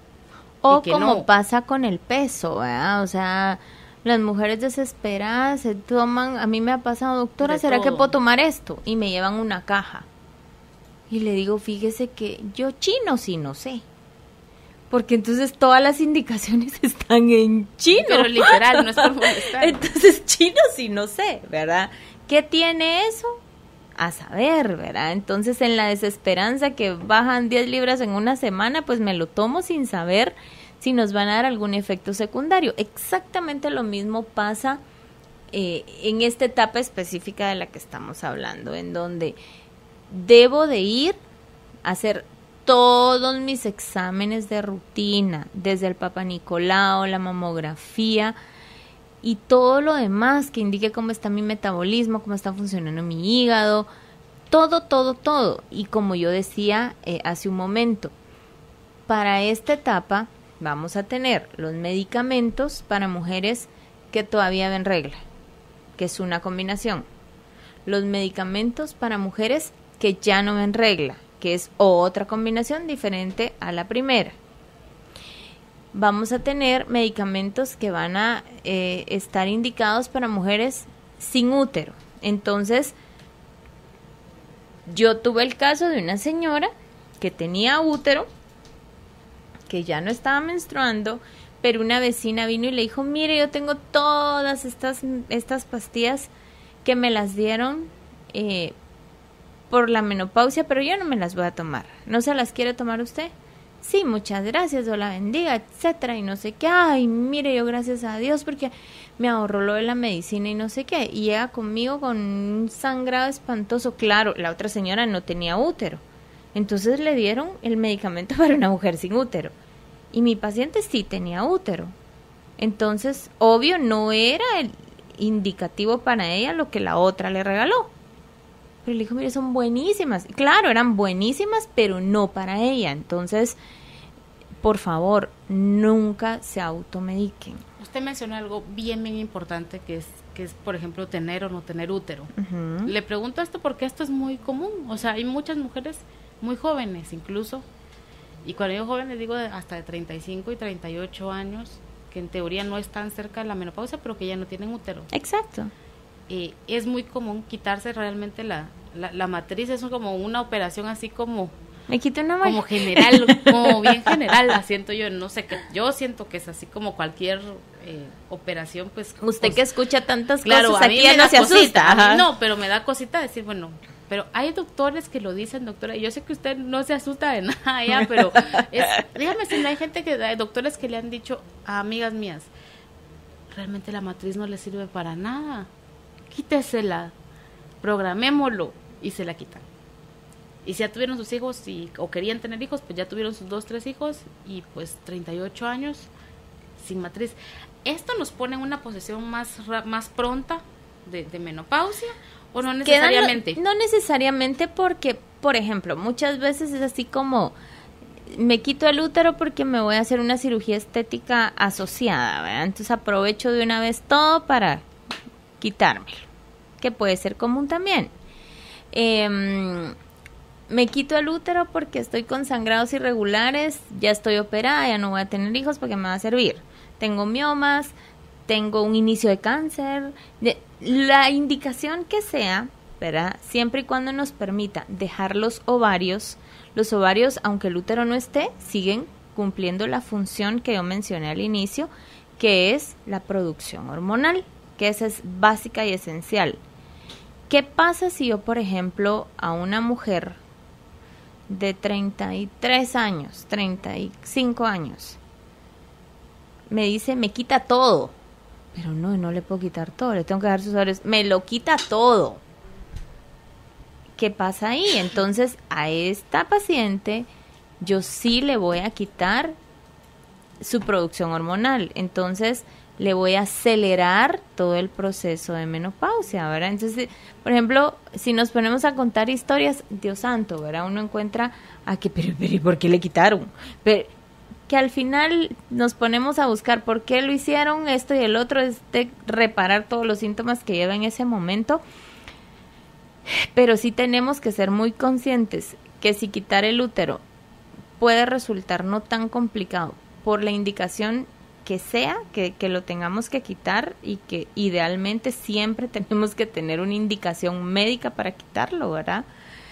O como pasa con el peso, ¿verdad? O sea... Las mujeres desesperadas se toman, a mí me ha pasado, doctora, ¿será que puedo tomar esto? Y me llevan una caja. Y le digo, fíjese que yo chino sí no sé. Porque entonces todas las indicaciones están en chino. Pero literal, no es por molestar. Entonces chino sí no sé, ¿verdad? ¿Qué tiene eso? A saber, ¿verdad? Entonces en la desesperanza que bajan 10 libras en una semana, pues me lo tomo sin saber si nos van a dar algún efecto secundario. Exactamente lo mismo pasa en esta etapa específica de la que estamos hablando, en donde debo de ir a hacer todos mis exámenes de rutina, desde el Papá Nicolau, la mamografía y todo lo demás que indique cómo está mi metabolismo, cómo está funcionando mi hígado, todo. Y como yo decía hace un momento, para esta etapa vamos a tener los medicamentos para mujeres que todavía ven regla, que es una combinación. Los medicamentos para mujeres que ya no ven regla, que es otra combinación diferente a la primera. Vamos a tener medicamentos que van a estar indicados para mujeres sin útero. Entonces, Yo tuve el caso de una señora que tenía útero, que ya no estaba menstruando, pero una vecina vino y le dijo, mire, yo tengo todas estas pastillas que me las dieron por la menopausia, pero yo no me las voy a tomar. ¿No se las quiere tomar usted? Sí, muchas gracias, Dios la bendiga, etcétera, y no sé qué. Ay, mire, yo gracias a Dios porque me ahorró lo de la medicina y no sé qué. Y llega conmigo con un sangrado espantoso. Claro, la otra señora no tenía útero. Entonces le dieron el medicamento para una mujer sin útero. Y mi paciente sí tenía útero. Entonces, obvio, no era el indicativo para ella lo que la otra le regaló. Pero le dijo, mire, son buenísimas. Claro, eran buenísimas, pero no para ella. Entonces, por favor, nunca se automediquen. Usted mencionó algo bien importante que es, por ejemplo, tener o no tener útero. Uh-huh. Le pregunto esto porque esto es muy común. O sea, hay muchas mujeres muy jóvenes incluso. Y cuando digo jóvenes digo hasta de 35 y 38 años, que en teoría no están cerca de la menopausia, pero que ya no tienen útero. Exacto. Es muy común quitarse realmente la matriz, es como una operación así como... Me quito una como general, como bien general, la siento yo, no sé, yo siento que es así como cualquier operación, pues... Usted pues, que escucha tantas claro, cosas, aquí ya no se cosita, asusta. No, pero me da cosita decir, bueno, pero hay doctores que lo dicen, doctora, y yo sé que usted no se asusta de nada ya, pero dígame si no hay gente hay doctores que le han dicho a amigas mías, realmente la matriz no le sirve para nada, quítesela, programémoslo, y se la quitan. Y si ya tuvieron sus hijos o querían tener hijos, pues ya tuvieron sus 2, 3 hijos y pues 38 años sin matriz. ¿Esto nos pone en una posición más pronta de menopausia o no necesariamente? No necesariamente porque, por ejemplo, muchas veces es así como me quito el útero porque me voy a hacer una cirugía estética asociada, ¿verdad? Entonces aprovecho de una vez todo para quitármelo, que puede ser común también. Me quito el útero porque estoy con sangrados irregulares, ya estoy operada, ya no voy a tener hijos porque me va a servir. Tengo miomas, tengo un inicio de cáncer, la indicación que sea, ¿verdad? Siempre y cuando nos permita dejar los ovarios, aunque el útero no esté, siguen cumpliendo la función que yo mencioné al inicio, que es la producción hormonal, que esa es básica y esencial. ¿Qué pasa si yo, por ejemplo, a una mujer de 33 años, 35 años, me dice, me quita todo? Pero no le puedo quitar todo, le tengo que dar sus ovarios. Me lo quita todo. ¿Qué pasa ahí? Entonces, a esta paciente yo sí le voy a quitar su producción hormonal. Entonces, le voy a acelerar todo el proceso de menopausia, ¿verdad? Entonces, por ejemplo, si nos ponemos a contar historias, Dios santo, ¿verdad? Uno encuentra a que, pero ¿por qué le quitaron? Pero que al final nos ponemos a buscar por qué lo hicieron, esto y el otro, es de reparar todos los síntomas que lleva en ese momento. Pero sí tenemos que ser muy conscientes que si quitar el útero puede resultar no tan complicado por la indicación que sea, que lo tengamos que quitar, y que idealmente siempre tenemos que tener una indicación médica para quitarlo, ¿verdad?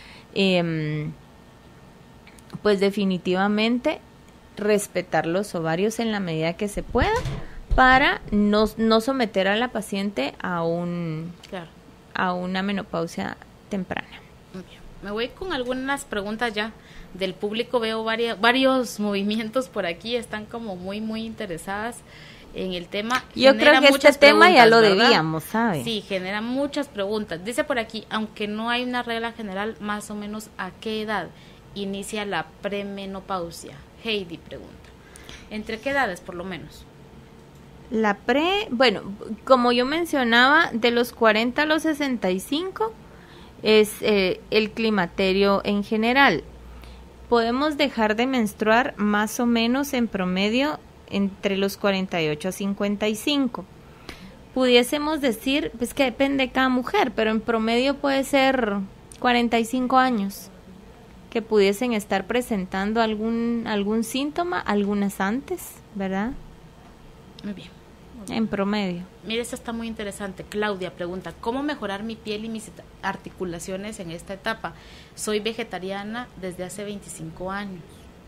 Pues definitivamente respetar los ovarios en la medida que se pueda para no someter a la paciente a una menopausia temprana. Me voy con algunas preguntas ya del público. Veo varios movimientos por aquí, están como muy interesadas en el tema. Yo creo que este tema ya lo debíamos, ¿sabes? Sí, genera muchas preguntas. Dice por aquí, aunque no hay una regla general, más o menos ¿a qué edad inicia la premenopausia? Heidi pregunta. ¿Entre qué edades por lo menos? Bueno, como yo mencionaba, de los 40 a los 65 es el climaterio en general. Podemos dejar de menstruar más o menos en promedio entre los 48 a 55. Pudiésemos decir, pues que depende de cada mujer, pero en promedio puede ser 45 años que pudiesen estar presentando algún síntoma, algunas antes, ¿verdad? Muy bien. En promedio. Mire, esto está muy interesante. Claudia pregunta, ¿cómo mejorar mi piel y mis articulaciones en esta etapa? Soy vegetariana desde hace 25 años.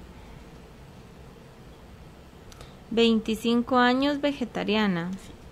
25 años vegetariana.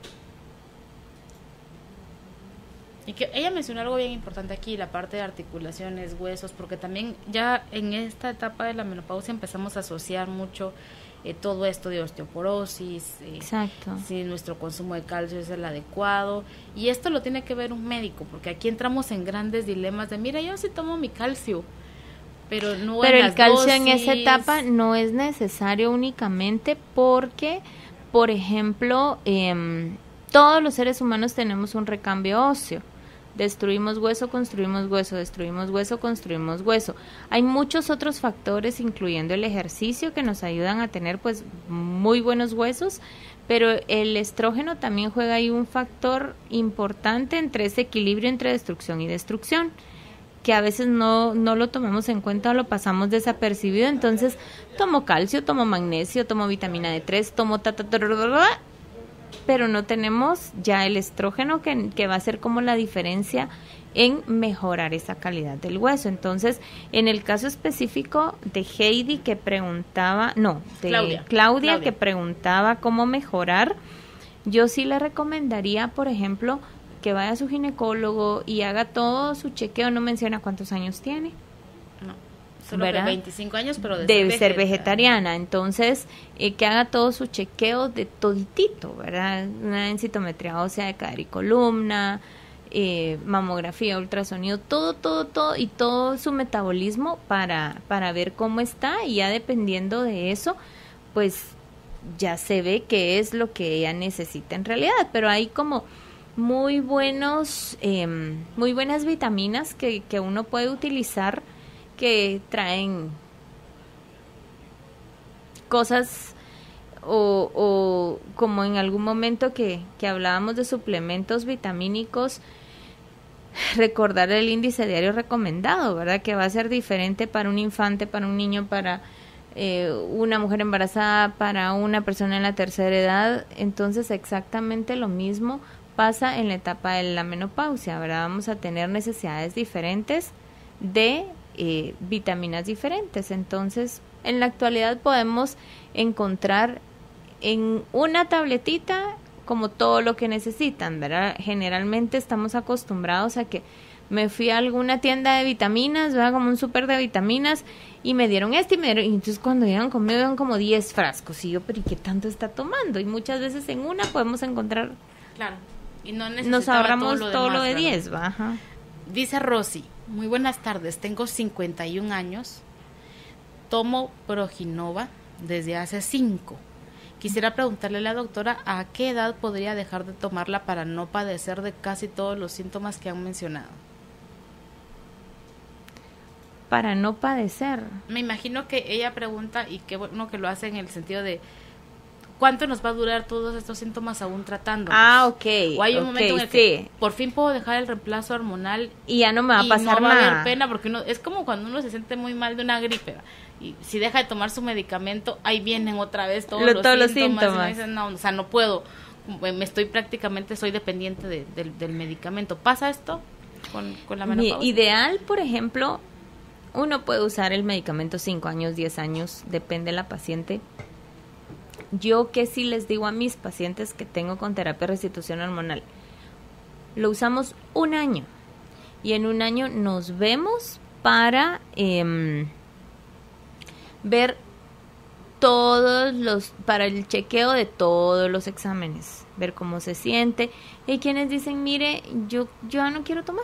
Y que ella mencionó algo bien importante aquí, la parte de articulaciones, huesos, porque también ya en esta etapa de la menopausia empezamos a asociar mucho todo esto de osteoporosis, Exacto. si nuestro consumo de calcio es el adecuado, y esto lo tiene que ver un médico, porque aquí entramos en grandes dilemas de, mira, yo sí tomo mi calcio, pero no Pero en el calcio dosis. en esa etapa no es necesario únicamente porque, por ejemplo, todos los seres humanos tenemos un recambio óseo. Destruimos hueso, construimos hueso, destruimos hueso, construimos hueso. Hay muchos otros factores, incluyendo el ejercicio, que nos ayudan a tener pues muy buenos huesos, pero el estrógeno también juega ahí un factor importante entre ese equilibrio entre destrucción y destrucción, que a veces no lo tomamos en cuenta o lo pasamos desapercibido. Entonces tomo calcio, tomo magnesio, tomo vitamina D3, tomo pero no tenemos ya el estrógeno que va a ser como la diferencia en mejorar esa calidad del hueso. Entonces, en el caso específico de Heidi que preguntaba, Claudia que preguntaba cómo mejorar, yo sí le recomendaría, por ejemplo, que vaya a su ginecólogo y haga todo su chequeo. No menciona cuántos años tiene. No. Solo que 25 años, pero debe ser vegetariana. Entonces, que haga todo su chequeo de toditito, ¿verdad? Una densitometría ósea de cadera y columna, mamografía, ultrasonido, todo y todo su metabolismo para ver cómo está, y ya dependiendo de eso, pues ya se ve qué es lo que ella necesita en realidad. Pero hay como muy buenas vitaminas que uno puede utilizar, que traen cosas o como en algún momento que hablábamos de suplementos vitamínicos, recordar el índice diario recomendado, ¿verdad? Que va a ser diferente para un infante, para un niño, para una mujer embarazada, para una persona en la tercera edad. Entonces exactamente lo mismo pasa en la etapa de la menopausia, ¿verdad? Vamos a tener necesidades diferentes de vitaminas diferentes. Entonces, en la actualidad podemos encontrar en una tabletita como todo lo que necesitan, ¿verdad? Generalmente estamos acostumbrados a que me fui a alguna tienda de vitaminas, ¿verdad? Como un súper de vitaminas, y me dieron y entonces cuando llegan conmigo eran como 10 frascos, y yo, pero ¿y qué tanto está tomando? Y muchas veces en una podemos encontrar, claro, y no nos ahorramos todo lo de 10, ¿va? Ajá. Dice Rosy, muy buenas tardes, tengo 51 años, tomo Proginova desde hace 5. Quisiera preguntarle a la doctora a qué edad podría dejar de tomarla para no padecer de casi todos los síntomas que han mencionado. Para no padecer. Me imagino que ella pregunta, y qué bueno que lo hace en el sentido de ¿cuánto nos va a durar todos estos síntomas aún tratando? Ah, ok. O hay un momento en el que por fin puedo dejar el reemplazo hormonal y ya no me va a pasar nada. No va a haber pena, porque es como cuando uno se siente muy mal de una gripe, y si deja de tomar su medicamento, ahí vienen otra vez todos los síntomas. Y uno dice, no, o sea, no puedo, soy dependiente del medicamento. ¿Pasa esto con la menopausia? Ideal, por ejemplo, uno puede usar el medicamento 5 años, 10 años, depende de la paciente. Yo que sí les digo a mis pacientes que tengo con terapia de restitución hormonal, lo usamos 1 año, y en 1 año nos vemos para ver para el chequeo de todos los exámenes, ver cómo se siente. Hay quienes dicen, mire, yo ya no quiero tomar.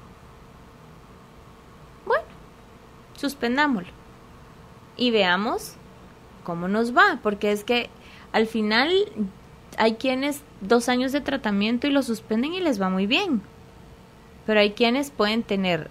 Bueno, suspendámoslo y veamos cómo nos va, porque es que al final hay quienes 2 años de tratamiento y lo suspenden y les va muy bien, pero hay quienes pueden tener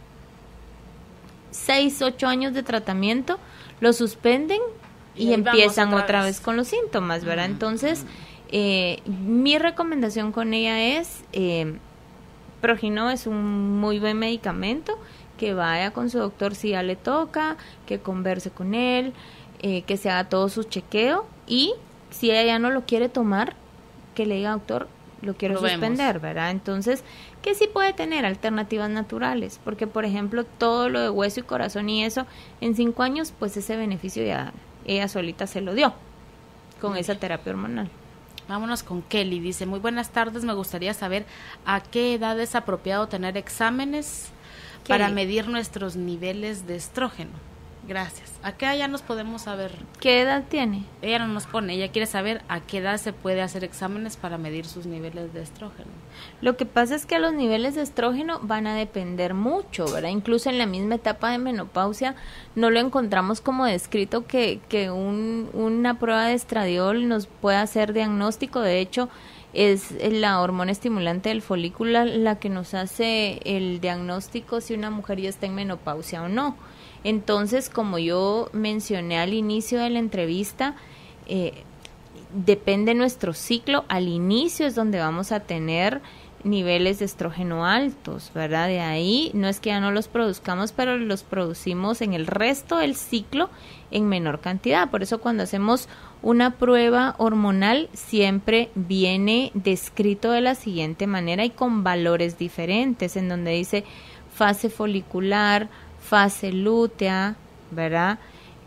6, 8 años de tratamiento, lo suspenden y empiezan otra vez con los síntomas, ¿verdad? Entonces, mi recomendación con ella es, Proginova es un muy buen medicamento, que vaya con su doctor si ya le toca, que converse con él, que se haga todo su chequeo, y si ella ya no lo quiere tomar, que le diga, doctor, lo quiero suspender, ¿verdad? Entonces, que sí puede tener alternativas naturales, porque por ejemplo, todo lo de hueso y corazón y eso, en 5 años, pues ese beneficio ya ella solita se lo dio con esa terapia hormonal. Vámonos con Kelly, dice, muy buenas tardes, me gustaría saber a qué edad es apropiado tener exámenes para medir nuestros niveles de estrógeno. Gracias. ¿A qué edad ya nos podemos saber? ¿Qué edad tiene? Ella no nos pone, ella quiere saber a qué edad se puede hacer exámenes para medir sus niveles de estrógeno. Lo que pasa es que los niveles de estrógeno van a depender mucho, ¿verdad? Incluso en la misma etapa de menopausia no lo encontramos como descrito que una prueba de estradiol nos pueda hacer diagnóstico. De hecho, es la hormona estimulante del folículo la que nos hace el diagnóstico si una mujer ya está en menopausia o no. Entonces, como yo mencioné al inicio de la entrevista, depende nuestro ciclo. Al inicio es donde vamos a tener niveles de estrógeno altos, ¿verdad? De ahí no es que ya no los produzcamos, pero los producimos en el resto del ciclo en menor cantidad. Por eso cuando hacemos una prueba hormonal siempre viene descrito de la siguiente manera y con valores diferentes, en donde dice fase folicular, fase lútea, ¿verdad?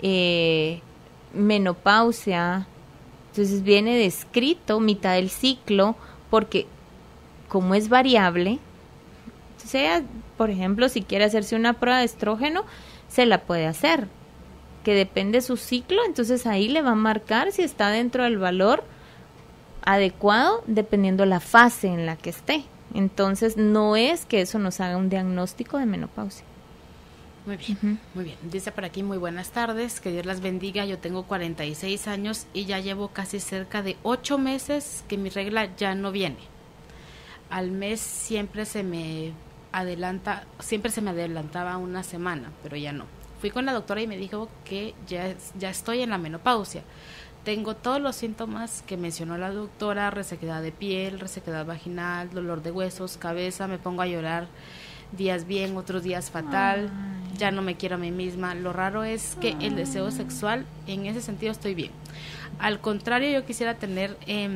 Menopausia. Entonces viene descrito mitad del ciclo, porque como es variable, sea, por ejemplo, si quiere hacerse una prueba de estrógeno, se la puede hacer, que depende de su ciclo, entonces ahí le va a marcar si está dentro del valor adecuado, dependiendo la fase en la que esté. Entonces no es que eso nos haga un diagnóstico de menopausia. Muy bien, muy bien. Dice por aquí, muy buenas tardes, que Dios las bendiga. Yo tengo 46 años y ya llevo casi cerca de 8 meses que mi regla ya no viene. Al mes siempre se me adelantaba una semana, pero ya no. Fui con la doctora y me dijo que ya estoy en la menopausia. Tengo todos los síntomas que mencionó la doctora: resequedad de piel, resequedad vaginal, dolor de huesos, cabeza, me pongo a llorar, días bien, otros días fatal, ya no me quiero a mí misma. Lo raro es que el deseo sexual, en ese sentido estoy bien. Al contrario, yo quisiera tener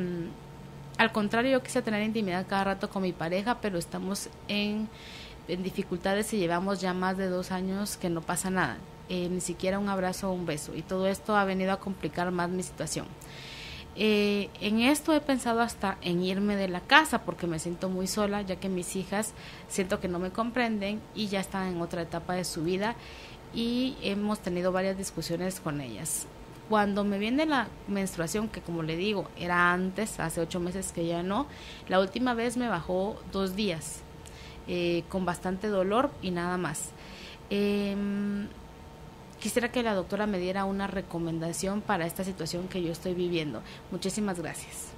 intimidad cada rato con mi pareja, pero estamos en dificultades y llevamos ya más de 2 años que no pasa nada, ni siquiera un abrazo o un beso, y todo esto ha venido a complicar más mi situación. En esto he pensado hasta en irme de la casa porque me siento muy sola, ya que mis hijas siento que no me comprenden y ya están en otra etapa de su vida, y hemos tenido varias discusiones con ellas. Cuando me viene la menstruación, que como le digo, era antes, hace 8 meses que ya no, la última vez me bajó 2 días, con bastante dolor y nada más. Quisiera que la doctora me diera una recomendación para esta situación que yo estoy viviendo. Muchísimas gracias.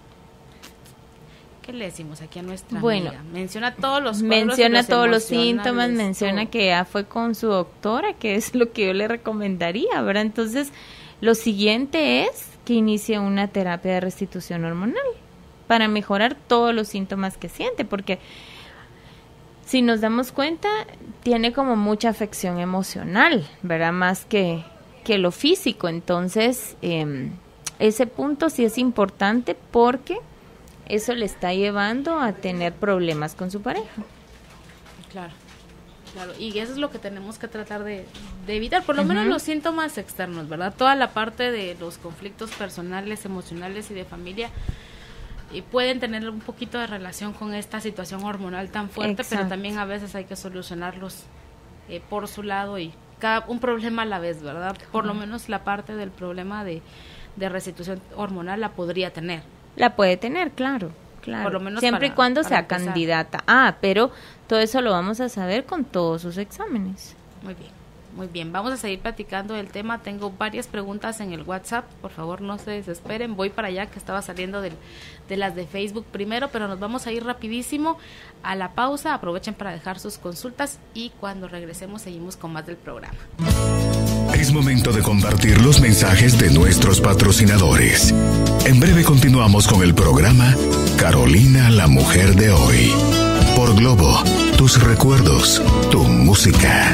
¿Qué le decimos aquí a nuestra amiga? Menciona todos los síntomas, menciona que ya fue con su doctora, que es lo que yo le recomendaría, ¿verdad? Entonces, lo siguiente es que inicie una terapia de restitución hormonal para mejorar todos los síntomas que siente, porque si nos damos cuenta, tiene como mucha afección emocional, ¿verdad? Más que lo físico. Entonces, ese punto sí es importante porque eso le está llevando a tener problemas con su pareja. Claro. Y eso es lo que tenemos que tratar de evitar, por lo menos los síntomas externos, ¿verdad? Toda la parte de los conflictos personales, emocionales y de familia, y pueden tener un poquito de relación con esta situación hormonal tan fuerte. Exacto. Pero también a veces hay que solucionarlos por su lado, y un problema a la vez, ¿verdad? Por lo menos la parte del problema de restitución hormonal la podría tener. La puede tener, claro. Por lo menos siempre y cuando sea empezar candidata. Pero todo eso lo vamos a saber con todos sus exámenes. Muy bien. Vamos a seguir platicando del tema. Tengo varias preguntas en el WhatsApp. Por favor, no se desesperen. Voy para allá, que estaba saliendo de las de Facebook primero, pero nos vamos a ir rapidísimo a la pausa. Aprovechen para dejar sus consultas y cuando regresemos seguimos con más del programa. Es momento de compartir los mensajes de nuestros patrocinadores. En breve continuamos con el programa Carolina, la mujer de hoy. Por Globo, tus recuerdos, tu música.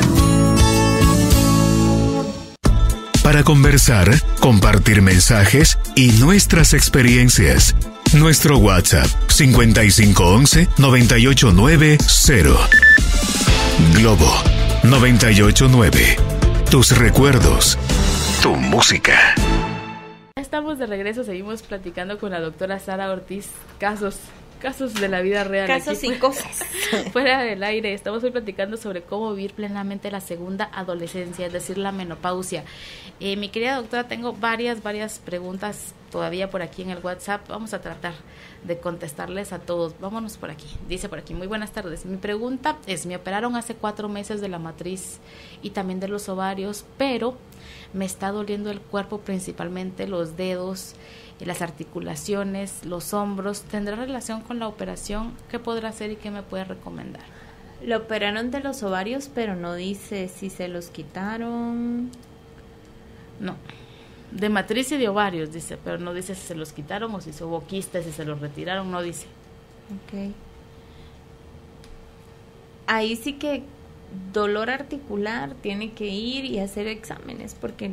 Para conversar, compartir mensajes y nuestras experiencias. Nuestro WhatsApp 5511-989-0. Globo 989. Tus recuerdos, tu música. Estamos de regreso, seguimos platicando con la doctora Sara Ortiz. Casos de la vida real. Casos sin cosas. Fuera del aire, estamos hoy platicando sobre cómo vivir plenamente la segunda adolescencia, es decir, la menopausia. Mi querida doctora, tengo varias preguntas todavía por aquí en el WhatsApp. Vamos a tratar de contestarles a todos. Vámonos por aquí. Dice por aquí, muy buenas tardes. Mi pregunta es, me operaron hace 4 meses de la matriz y también de los ovarios, pero me está doliendo el cuerpo, principalmente los dedos, las articulaciones, los hombros. ¿Tendrá relación con la operación? ¿Qué podrá hacer y qué me puede recomendar? Lo operaron de los ovarios, pero no dice si se los quitaron. No, de matriz y de ovarios dice, pero no dice si se los quitaron o si hubo quistes, si se los retiraron, no dice. Ok. Ahí sí que dolor articular, tiene que ir y hacer exámenes, porque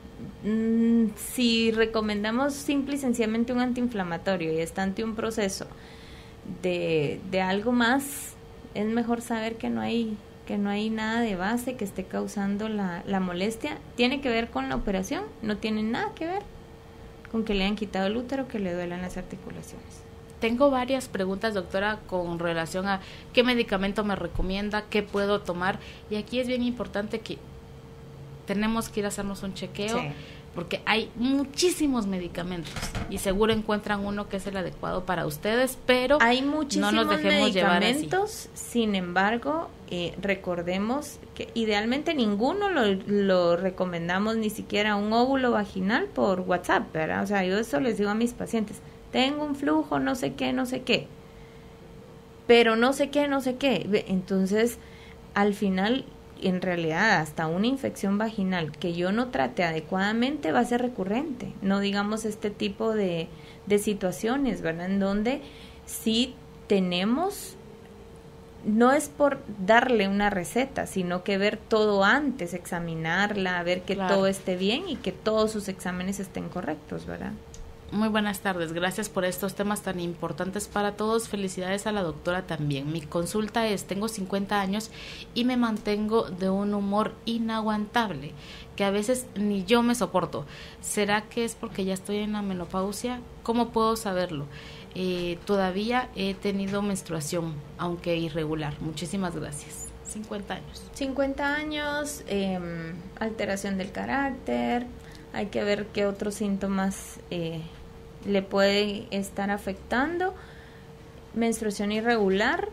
si recomendamos simple y sencillamente un antiinflamatorio y está ante un proceso de algo más, es mejor saber que no hay nada de base que esté causando la molestia. Tiene que ver con la operación, no tiene nada que ver con que le hayan quitado el útero, que le duelan las articulaciones. Tengo varias preguntas, doctora, con relación a qué medicamento me recomienda, qué puedo tomar, y aquí es bien importante que tenemos que ir a hacernos un chequeo, sí, porque hay muchísimos medicamentos y seguro encuentran uno que es el adecuado para ustedes, pero hay muchísimos no nos dejemos medicamentos, sin embargo, recordemos que idealmente ninguno lo recomendamos, ni siquiera un óvulo vaginal por WhatsApp, ¿verdad? O sea, yo eso les digo a mis pacientes, tengo un flujo, no sé qué, pero no sé qué, entonces al final, en realidad, hasta una infección vaginal que yo no trate adecuadamente va a ser recurrente, no digamos este tipo de situaciones, ¿verdad? En donde sí tenemos, no es por darle una receta, sino que ver todo antes, examinarla, ver que todo esté bien y que todos sus exámenes estén correctos, ¿verdad? Muy buenas tardes, gracias por estos temas tan importantes para todos. Felicidades a la doctora también. Mi consulta es, tengo 50 años y me mantengo de un humor inaguantable, que a veces ni yo me soporto. ¿Será que es porque ya estoy en la menopausia? ¿Cómo puedo saberlo? Todavía he tenido menstruación, aunque irregular. Muchísimas gracias. 50 años. 50 años, alteración del carácter, hay que ver qué otros síntomas le puede estar afectando. Menstruación irregular,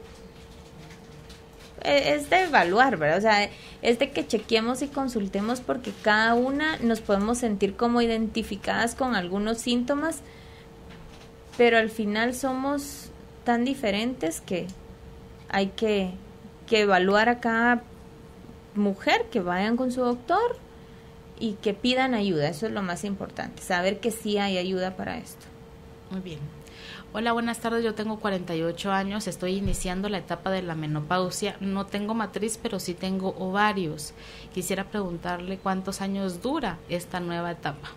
es de evaluar, ¿verdad? O sea, es de que chequeemos y consultemos, porque cada una nos podemos sentir como identificadas con algunos síntomas, pero al final somos tan diferentes que hay que evaluar a cada mujer, que vayan con su doctor y que pidan ayuda. Eso es lo más importante, saber que sí hay ayuda para esto. Muy bien. Hola, buenas tardes, yo tengo 48 años, estoy iniciando la etapa de la menopausia, no tengo matriz, pero sí tengo ovarios. Quisiera preguntarle cuántos años dura esta nueva etapa.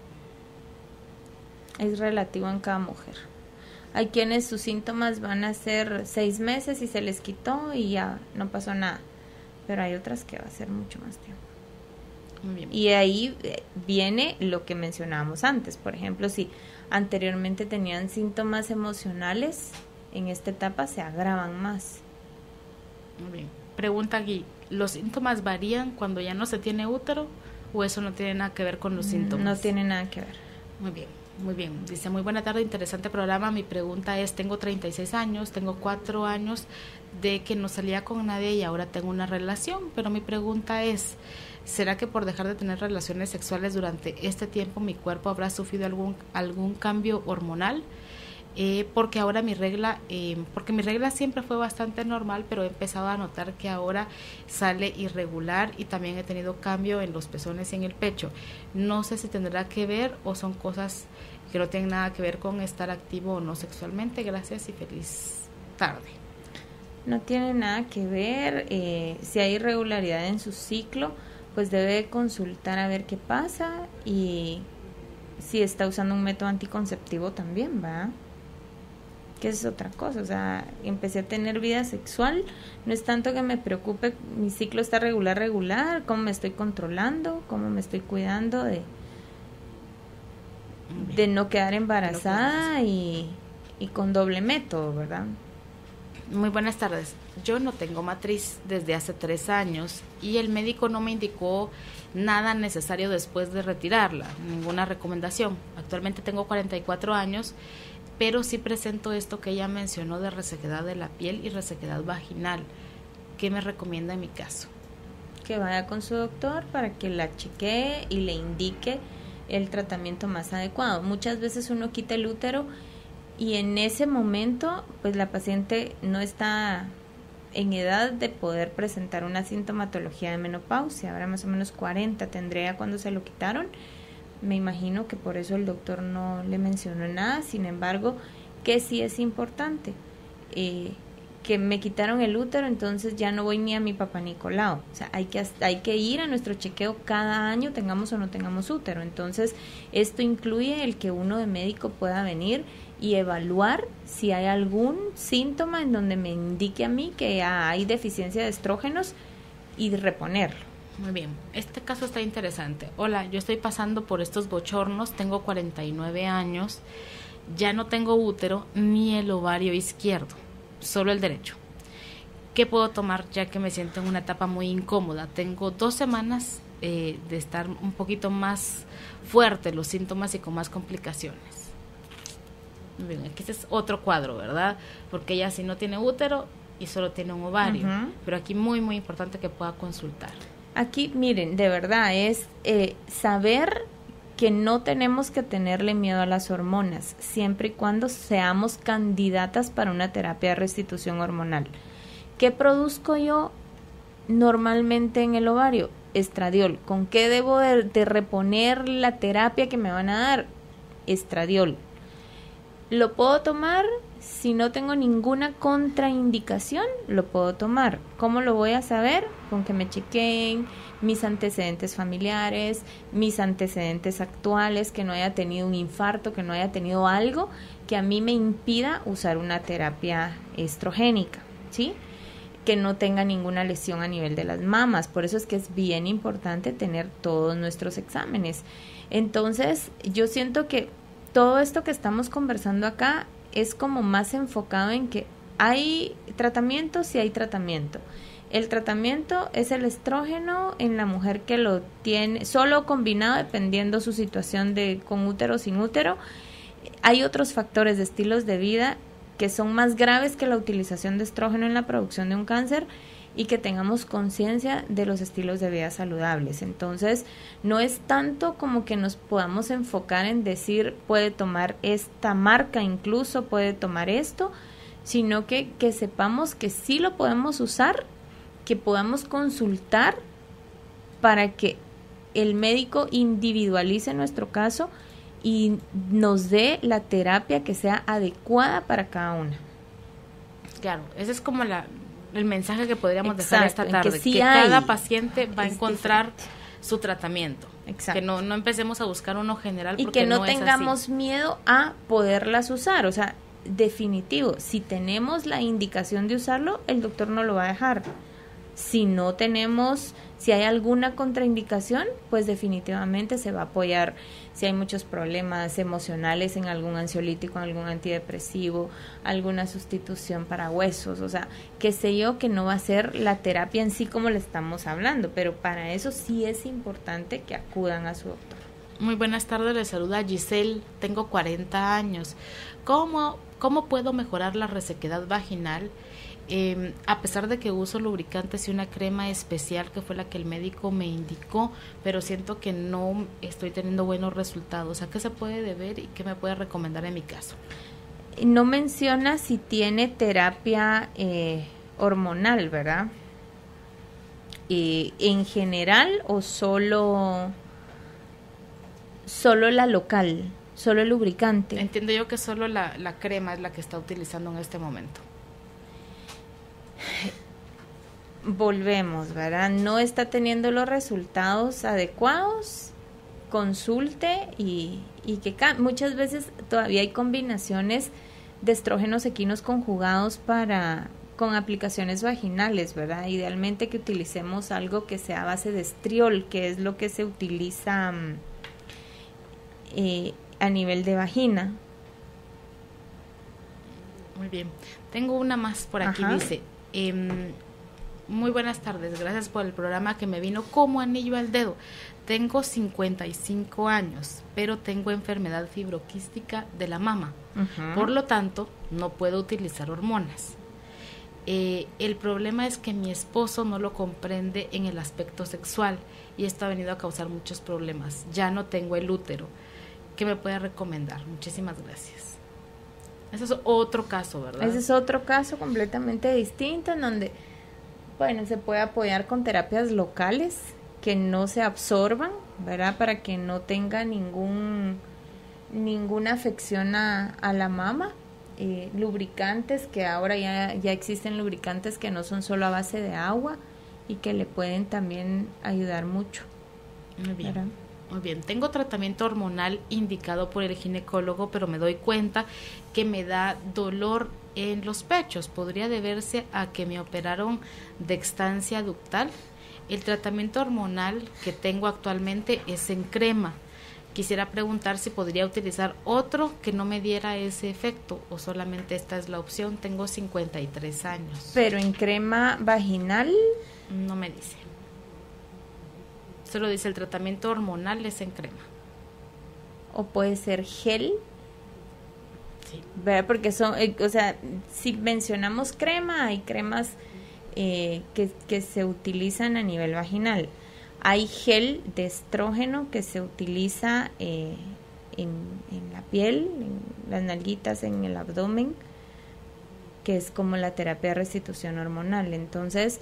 Es relativo en cada mujer. Hay quienes sus síntomas van a ser 6 meses y se les quitó y ya no pasó nada, pero hay otras que va a ser mucho más tiempo. Muy bien. Y ahí viene lo que mencionábamos antes. Por ejemplo, si anteriormente tenían síntomas emocionales, en esta etapa se agravan más. Muy bien. Pregunta aquí, ¿los síntomas varían cuando ya no se tiene útero o eso no tiene nada que ver con los síntomas? No tiene nada que ver. Muy bien. Muy bien, dice, muy buena tarde, interesante programa. Mi pregunta es, tengo 36 años, tengo 4 años de que no salía con nadie y ahora tengo una relación, pero mi pregunta es, ¿será que por dejar de tener relaciones sexuales durante este tiempo mi cuerpo habrá sufrido algún cambio hormonal? Porque ahora mi regla siempre fue bastante normal, pero he empezado a notar que ahora sale irregular y también he tenido cambio en los pezones y en el pecho. No sé si tendrá que ver o son cosas que no tienen nada que ver con estar activo o no sexualmente. Gracias y feliz tarde. No tiene nada que ver. Si hay irregularidad en su ciclo, pues debe consultar a ver qué pasa y si está usando un método anticonceptivo también, ¿va? que es otra cosa. O sea, empecé a tener vida sexual, no es tanto que me preocupe, mi ciclo está regular, cómo me estoy controlando, cómo me estoy cuidando de no quedar embarazada y con doble método, ¿verdad? Muy buenas tardes. Yo no tengo matriz desde hace 3 años y el médico no me indicó nada necesario después de retirarla, ninguna recomendación. Actualmente tengo 44 años, pero sí presento esto que ella mencionó de resequedad de la piel y resequedad vaginal. ¿Qué me recomienda en mi caso? Que vaya con su doctor para que la chequee y le indique el tratamiento más adecuado. Muchas veces uno quita el útero y en ese momento pues la paciente no está en edad de poder presentar una sintomatología de menopausia. Ahora más o menos 40 tendría cuando se lo quitaron. Me imagino que por eso el doctor no le mencionó nada. Sin embargo, que sí es importante, que me quitaron el útero, entonces ya no voy ni a mi papá Nicolau. O sea, hay que ir a nuestro chequeo cada año, tengamos o no tengamos útero. Entonces, esto incluye el que uno de médico pueda venir y evaluar si hay algún síntoma en donde me indique a mí que hay deficiencia de estrógenos y reponerlo. Muy bien, este caso está interesante. Hola, yo estoy pasando por estos bochornos, tengo 49 años, ya no tengo útero ni el ovario izquierdo, solo el derecho. ¿Qué puedo tomar ya que me siento en una etapa muy incómoda? Tengo 2 semanas de estar un poquito más fuerte los síntomas y con más complicaciones. Muy bien, aquí este es otro cuadro, ¿verdad? Porque ella sí no tiene útero y solo tiene un ovario, pero aquí muy, muy importante que pueda consultar. Aquí, miren, de verdad es saber que no tenemos que tenerle miedo a las hormonas, siempre y cuando seamos candidatas para una terapia de restitución hormonal. ¿Qué produzco yo normalmente en el ovario? Estradiol. ¿Con qué debo de reponer la terapia que me van a dar? Estradiol. ¿Lo puedo tomar? Si no tengo ninguna contraindicación, lo puedo tomar. ¿Cómo lo voy a saber? Con que me chequeen mis antecedentes familiares, mis antecedentes actuales, que no haya tenido un infarto, que no haya tenido algo que a mí me impida usar una terapia estrogénica, ¿sí? Que no tenga ninguna lesión a nivel de las mamas. Por eso es que es bien importante tener todos nuestros exámenes. Entonces, yo siento que todo esto que estamos conversando acá es como más enfocado en que hay tratamiento, sí hay tratamiento. El tratamiento es el estrógeno en la mujer que lo tiene, solo combinado dependiendo su situación de con útero o sin útero. Hay otros factores de estilos de vida que son más graves que la utilización de estrógeno en la producción de un cáncer y que tengamos conciencia de los estilos de vida saludables. Entonces, no es tanto como que nos podamos enfocar en decir, puede tomar esta marca, incluso puede tomar esto, sino que sepamos que sí lo podemos usar, que podamos consultar para que el médico individualice nuestro caso y nos dé la terapia que sea adecuada para cada una. Claro, ese es como el mensaje que podríamos dejar esta tarde, que cada paciente va a encontrar su tratamiento. Exacto. Que no empecemos a buscar uno general y porque que no es tengamos así. miedo a poderlas usar. O sea, definitivo, si tenemos la indicación de usarlo, el doctor no lo va a dejar. Si no tenemos, si hay alguna contraindicación, pues definitivamente se va a apoyar. Si hay muchos problemas emocionales en algún ansiolítico, en algún antidepresivo, alguna sustitución para huesos, o sea, qué sé yo, que no va a ser la terapia en sí como le estamos hablando, pero para eso sí es importante que acudan a su doctor. Muy buenas tardes, les saluda Giselle, tengo 40 años. ¿Cómo puedo mejorar la resequedad vaginal? A pesar de que uso lubricantes y una crema especial que fue la que el médico me indicó, pero siento que no estoy teniendo buenos resultados. ¿A qué se puede deber y qué me puede recomendar en mi caso? No menciona si tiene terapia hormonal, ¿verdad? ¿En general o solo la local, solo el lubricante? Entiendo yo que solo la crema es la que está utilizando en este momento. Volvemos, ¿verdad? No está teniendo los resultados adecuados, consulte y que muchas veces todavía hay combinaciones de estrógenos equinos conjugados con aplicaciones vaginales, ¿verdad? Idealmente que utilicemos algo que sea a base de estriol, que es lo que se utiliza a nivel de vagina. Muy bien. Tengo una más por aquí. Ajá. Dice, muy buenas tardes, gracias por el programa que me vino como anillo al dedo. Tengo 55 años, pero tengo enfermedad fibroquística de la mama. Uh-huh. Por lo tanto, no puedo utilizar hormonas. El problema es que mi esposo no lo comprende en el aspecto sexual y esto ha venido a causar muchos problemas. Ya no tengo el útero. ¿Qué me puede recomendar? Muchísimas gracias. Ese es otro caso, ¿verdad? Ese es otro caso completamente distinto en donde, bueno, se puede apoyar con terapias locales que no se absorban, ¿verdad? Para que no tenga ninguna afección a la mama. Lubricantes, que ahora ya existen lubricantes que no son solo a base de agua y que le pueden también ayudar mucho. Muy bien. ¿Verdad? Muy bien, tengo tratamiento hormonal indicado por el ginecólogo, pero me doy cuenta que me da dolor en los pechos. ¿Podría deberse a que me operaron de estancia ductal? El tratamiento hormonal que tengo actualmente es en crema. Quisiera preguntar si podría utilizar otro que no me diera ese efecto o solamente esta es la opción. Tengo 53 años. ¿Pero en crema vaginal? No me dice. Solo dice el tratamiento hormonal es en crema. ¿O puede ser gel? Sí. ¿Verdad? Porque son, o sea, si mencionamos crema, hay cremas que se utilizan a nivel vaginal. Hay gel de estrógeno que se utiliza en la piel, en las nalguitas, en el abdomen, que es como la terapia de restitución hormonal. Entonces,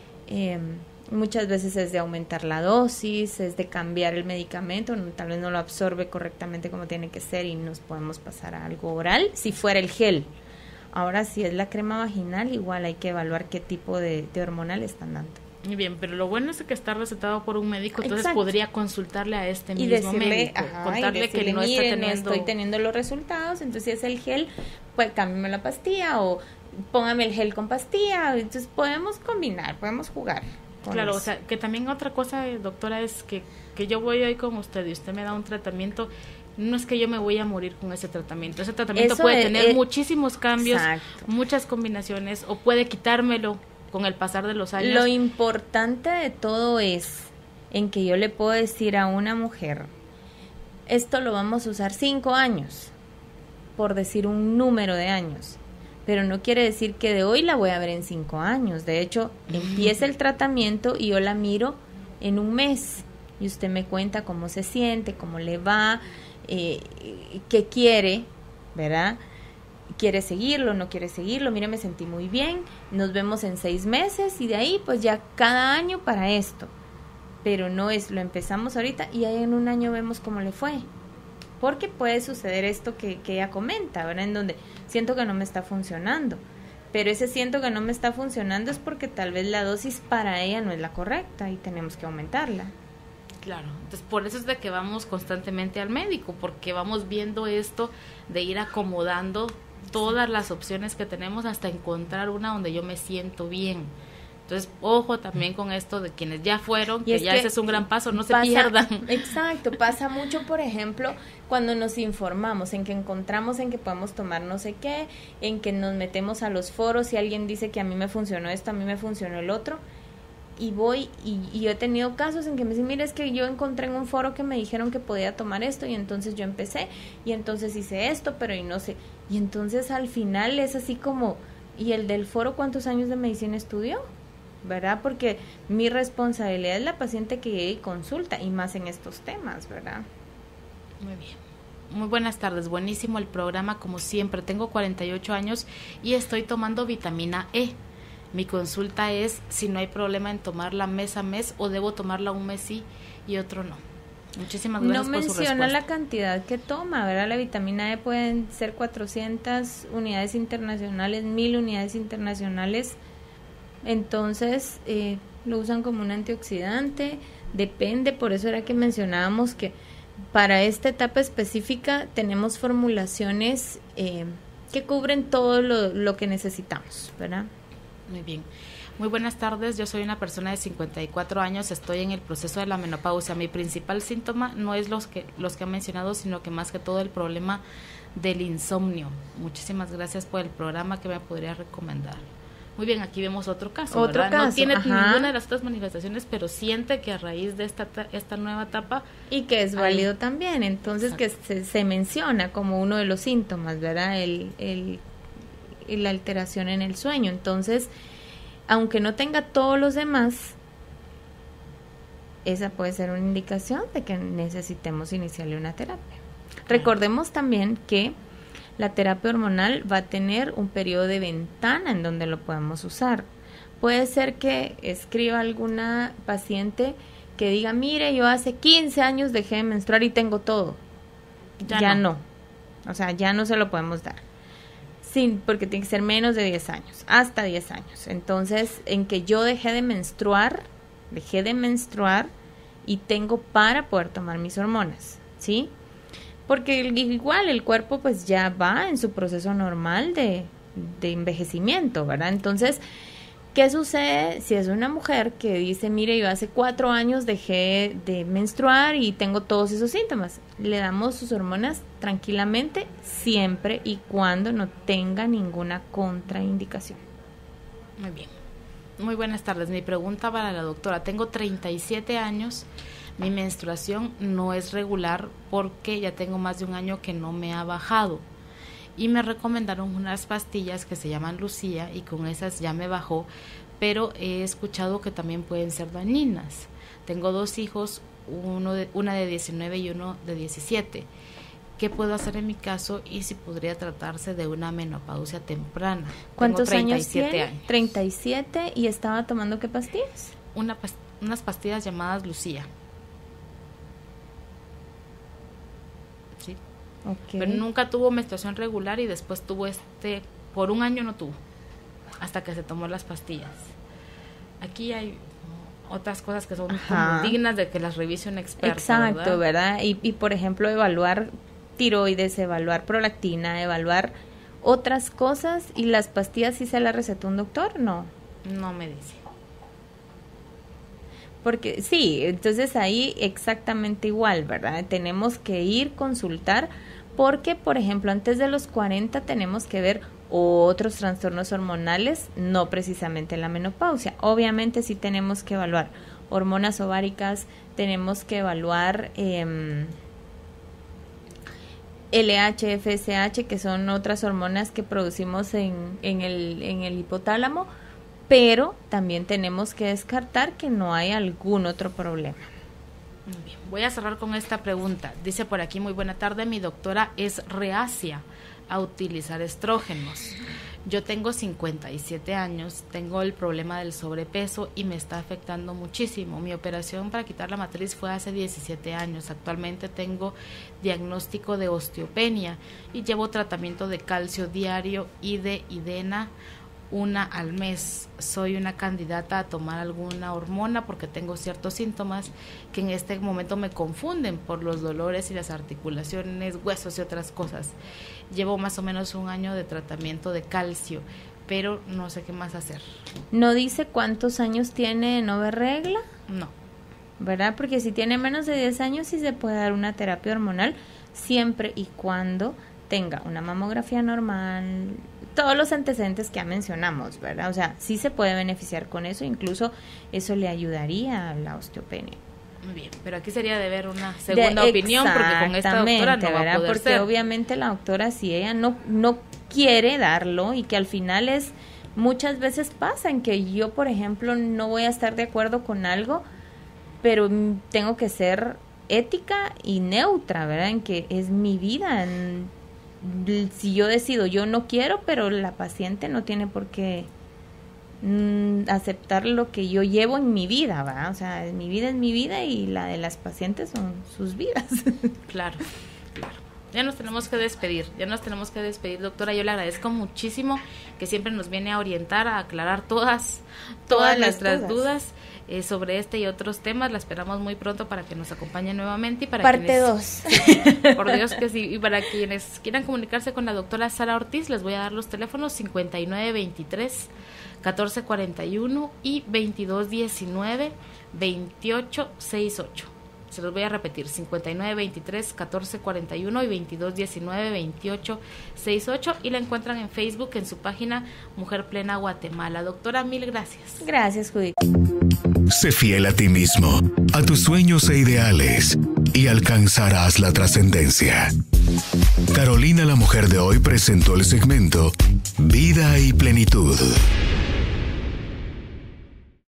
muchas veces es de aumentar la dosis, es de cambiar el medicamento, tal vez no lo absorbe correctamente como tiene que ser y nos podemos pasar a algo oral, si fuera el gel. Ahora, si es la crema vaginal, igual hay que evaluar qué tipo de hormonal están dando. Muy bien, pero lo bueno es que está recetado por un médico, entonces exacto, podría consultarle a este mismo médico, contarle que no está teniendo... no estoy teniendo los resultados, entonces si es el gel, pues cámbiame la pastilla o póngame el gel con pastilla, entonces podemos combinar, podemos jugar. Claro, eso. O sea, que también otra cosa, doctora, es que yo voy hoy con usted y usted me da un tratamiento, no es que yo me voy a morir con ese tratamiento eso puede tener muchísimos cambios, exacto, muchas combinaciones, o puede quitármelo con el pasar de los años. Lo importante de todo es en que yo le puedo decir a una mujer, esto lo vamos a usar 5 años, por decir un número de años, pero no quiere decir que de hoy la voy a ver en 5 años. De hecho, empieza el tratamiento y yo la miro en un mes y usted me cuenta cómo se siente, cómo le va, qué quiere, ¿verdad? ¿Quiere seguirlo? ¿No quiere seguirlo? Mire, me sentí muy bien, nos vemos en 6 meses y de ahí pues ya cada año para esto. Pero no es, lo empezamos ahorita y ahí en un año vemos cómo le fue. Porque puede suceder esto que ella comenta, ¿verdad? En donde siento que no me está funcionando. Pero ese siento que no me está funcionando es porque tal vez la dosis para ella no es la correcta y tenemos que aumentarla. Claro, entonces por eso es de que vamos constantemente al médico, porque vamos viendo esto de ir acomodando todas las opciones que tenemos hasta encontrar una donde yo me siento bien. Entonces, ojo también con esto de quienes ya fueron, que ya ese es un gran paso, no se pierdan. Exacto, pasa mucho, por ejemplo, cuando nos informamos, en que encontramos en que podemos tomar no sé qué, en que nos metemos a los foros y alguien dice que a mí me funcionó esto, a mí me funcionó el otro, y voy y yo he tenido casos en que me dicen, mira, es que yo encontré en un foro que me dijeron que podía tomar esto y entonces yo empecé y entonces hice esto, pero y no sé, y entonces al final es así como, ¿y el del foro cuántos años de medicina estudió? ¿Verdad? Porque mi responsabilidad es la paciente que llegue y consulta, y más en estos temas, ¿verdad? Muy bien. Muy buenas tardes, buenísimo el programa como siempre. Tengo 48 años y estoy tomando vitamina E. Mi consulta es si no hay problema en tomarla mes a mes o debo tomarla un mes sí y otro no. Muchísimas gracias por su respuesta. No menciona la cantidad que toma, ¿verdad? La vitamina E pueden ser 400 unidades internacionales, 1000 unidades internacionales. Entonces lo usan como un antioxidante, depende, por eso era que mencionábamos que para esta etapa específica tenemos formulaciones que cubren todo lo que necesitamos, ¿verdad? Muy bien. Muy buenas tardes, yo soy una persona de 54 años, estoy en el proceso de la menopausia. Mi principal síntoma no es los que han mencionado, sino que más que todo el problema del insomnio. Muchísimas gracias por el programa, que me podría recomendar. Muy bien, aquí vemos otro caso, ¿verdad? No tiene ninguna de las otras manifestaciones, pero siente que a raíz de esta nueva etapa... Y que es válido también, entonces exacto, que se menciona como uno de los síntomas, ¿verdad? La alteración en el sueño. Entonces, aunque no tenga todos los demás, esa puede ser una indicación de que necesitemos iniciarle una terapia. Recordemos también que la terapia hormonal va a tener un periodo de ventana en donde lo podemos usar. Puede ser que escriba alguna paciente que diga, mire, yo hace 15 años dejé de menstruar y tengo todo. Ya no. O sea, ya no se lo podemos dar. Sí, porque tiene que ser menos de 10 años, hasta 10 años. Entonces, en que yo dejé de menstruar y tengo para poder tomar mis hormonas, ¿sí? Porque igual el cuerpo pues ya va en su proceso normal de envejecimiento, ¿verdad? Entonces, ¿qué sucede si es una mujer que dice, mire, yo hace 4 años dejé de menstruar y tengo todos esos síntomas? Le damos sus hormonas tranquilamente, siempre y cuando no tenga ninguna contraindicación. Muy bien. Muy buenas tardes. Mi pregunta para la doctora. Tengo 37 años. Mi menstruación no es regular porque ya tengo más de un año que no me ha bajado. Y me recomendaron unas pastillas que se llaman Lucía y con esas ya me bajó, pero he escuchado que también pueden ser dañinas. Tengo 2 hijos, una de 19 y uno de 17. ¿Qué puedo hacer en mi caso y si podría tratarse de una menopausia temprana? ¿Cuántos años tiene? 37. ¿Y estaba tomando qué pastillas? Unas pastillas llamadas Lucía. Sí. Okay. Pero nunca tuvo menstruación regular y después tuvo por un año no tuvo, hasta que se tomó las pastillas. Aquí hay otras cosas que son como dignas de que las revise un experto. Exacto, ¿verdad? Y por ejemplo, evaluar tiroides, evaluar prolactina, evaluar otras cosas. ¿Y las pastillas sí se las recetó un doctor? No me dice. Porque sí, entonces ahí exactamente igual, ¿verdad? Tenemos que ir consultar porque, por ejemplo, antes de los 40 tenemos que ver otros trastornos hormonales, no precisamente la menopausia. Obviamente sí tenemos que evaluar hormonas ováricas, tenemos que evaluar LH, FSH, que son otras hormonas que producimos en el hipotálamo, pero también tenemos que descartar que no hay algún otro problema. Bien, voy a cerrar con esta pregunta. Dice por aquí, muy buena tarde, mi doctora es reacia a utilizar estrógenos. Yo tengo 57 años, tengo el problema del sobrepeso y me está afectando muchísimo. Mi operación para quitar la matriz fue hace 17 años. Actualmente tengo diagnóstico de osteopenia y llevo tratamiento de calcio diario y de Idena 1 al mes. Soy una candidata a tomar alguna hormona porque tengo ciertos síntomas que en este momento me confunden por los dolores y las articulaciones, huesos y otras cosas. Llevo más o menos 1 año de tratamiento de calcio, pero no sé qué más hacer. ¿No dice cuántos años tiene de no ver regla? No. ¿Verdad? Porque si tiene menos de 10 años sí se puede dar una terapia hormonal siempre y cuando tenga una mamografía normal, todos los antecedentes que ya mencionamos, ¿verdad? O sea, sí se puede beneficiar con eso, incluso eso le ayudaría a la osteopenia. Muy bien, pero aquí sería de ver una segunda opinión, porque con esta doctora no va a poder porque ser. Obviamente la doctora, si ella no quiere darlo, y que al final muchas veces pasa en que yo, por ejemplo, no voy a estar de acuerdo con algo, pero tengo que ser ética y neutra, ¿verdad? En que es mi vida. Si yo decido, yo no quiero, pero la paciente no tiene por qué aceptar lo que yo llevo en mi vida, ¿verdad? O sea, mi vida es mi vida y la de las pacientes son sus vidas. Claro, claro. nos tenemos que despedir, doctora. Yo le agradezco muchísimo que siempre nos viene a orientar, a aclarar todas nuestras dudas sobre este y otros temas. La esperamos muy pronto para que nos acompañe nuevamente y para parte 2. Por Dios que sí. Y para quienes quieran comunicarse con la doctora Sara Ortiz, les voy a dar los teléfonos 5923 1441 y 2219 2868. Se los voy a repetir, 5923 1441 y 2219 2868, y la encuentran en Facebook en su página Mujer Plena Guatemala. Doctora, mil gracias. Gracias, Judith. Sé fiel a ti mismo, a tus sueños e ideales, y alcanzarás la trascendencia. Carolina, la mujer de hoy, presentó el segmento Vida y Plenitud.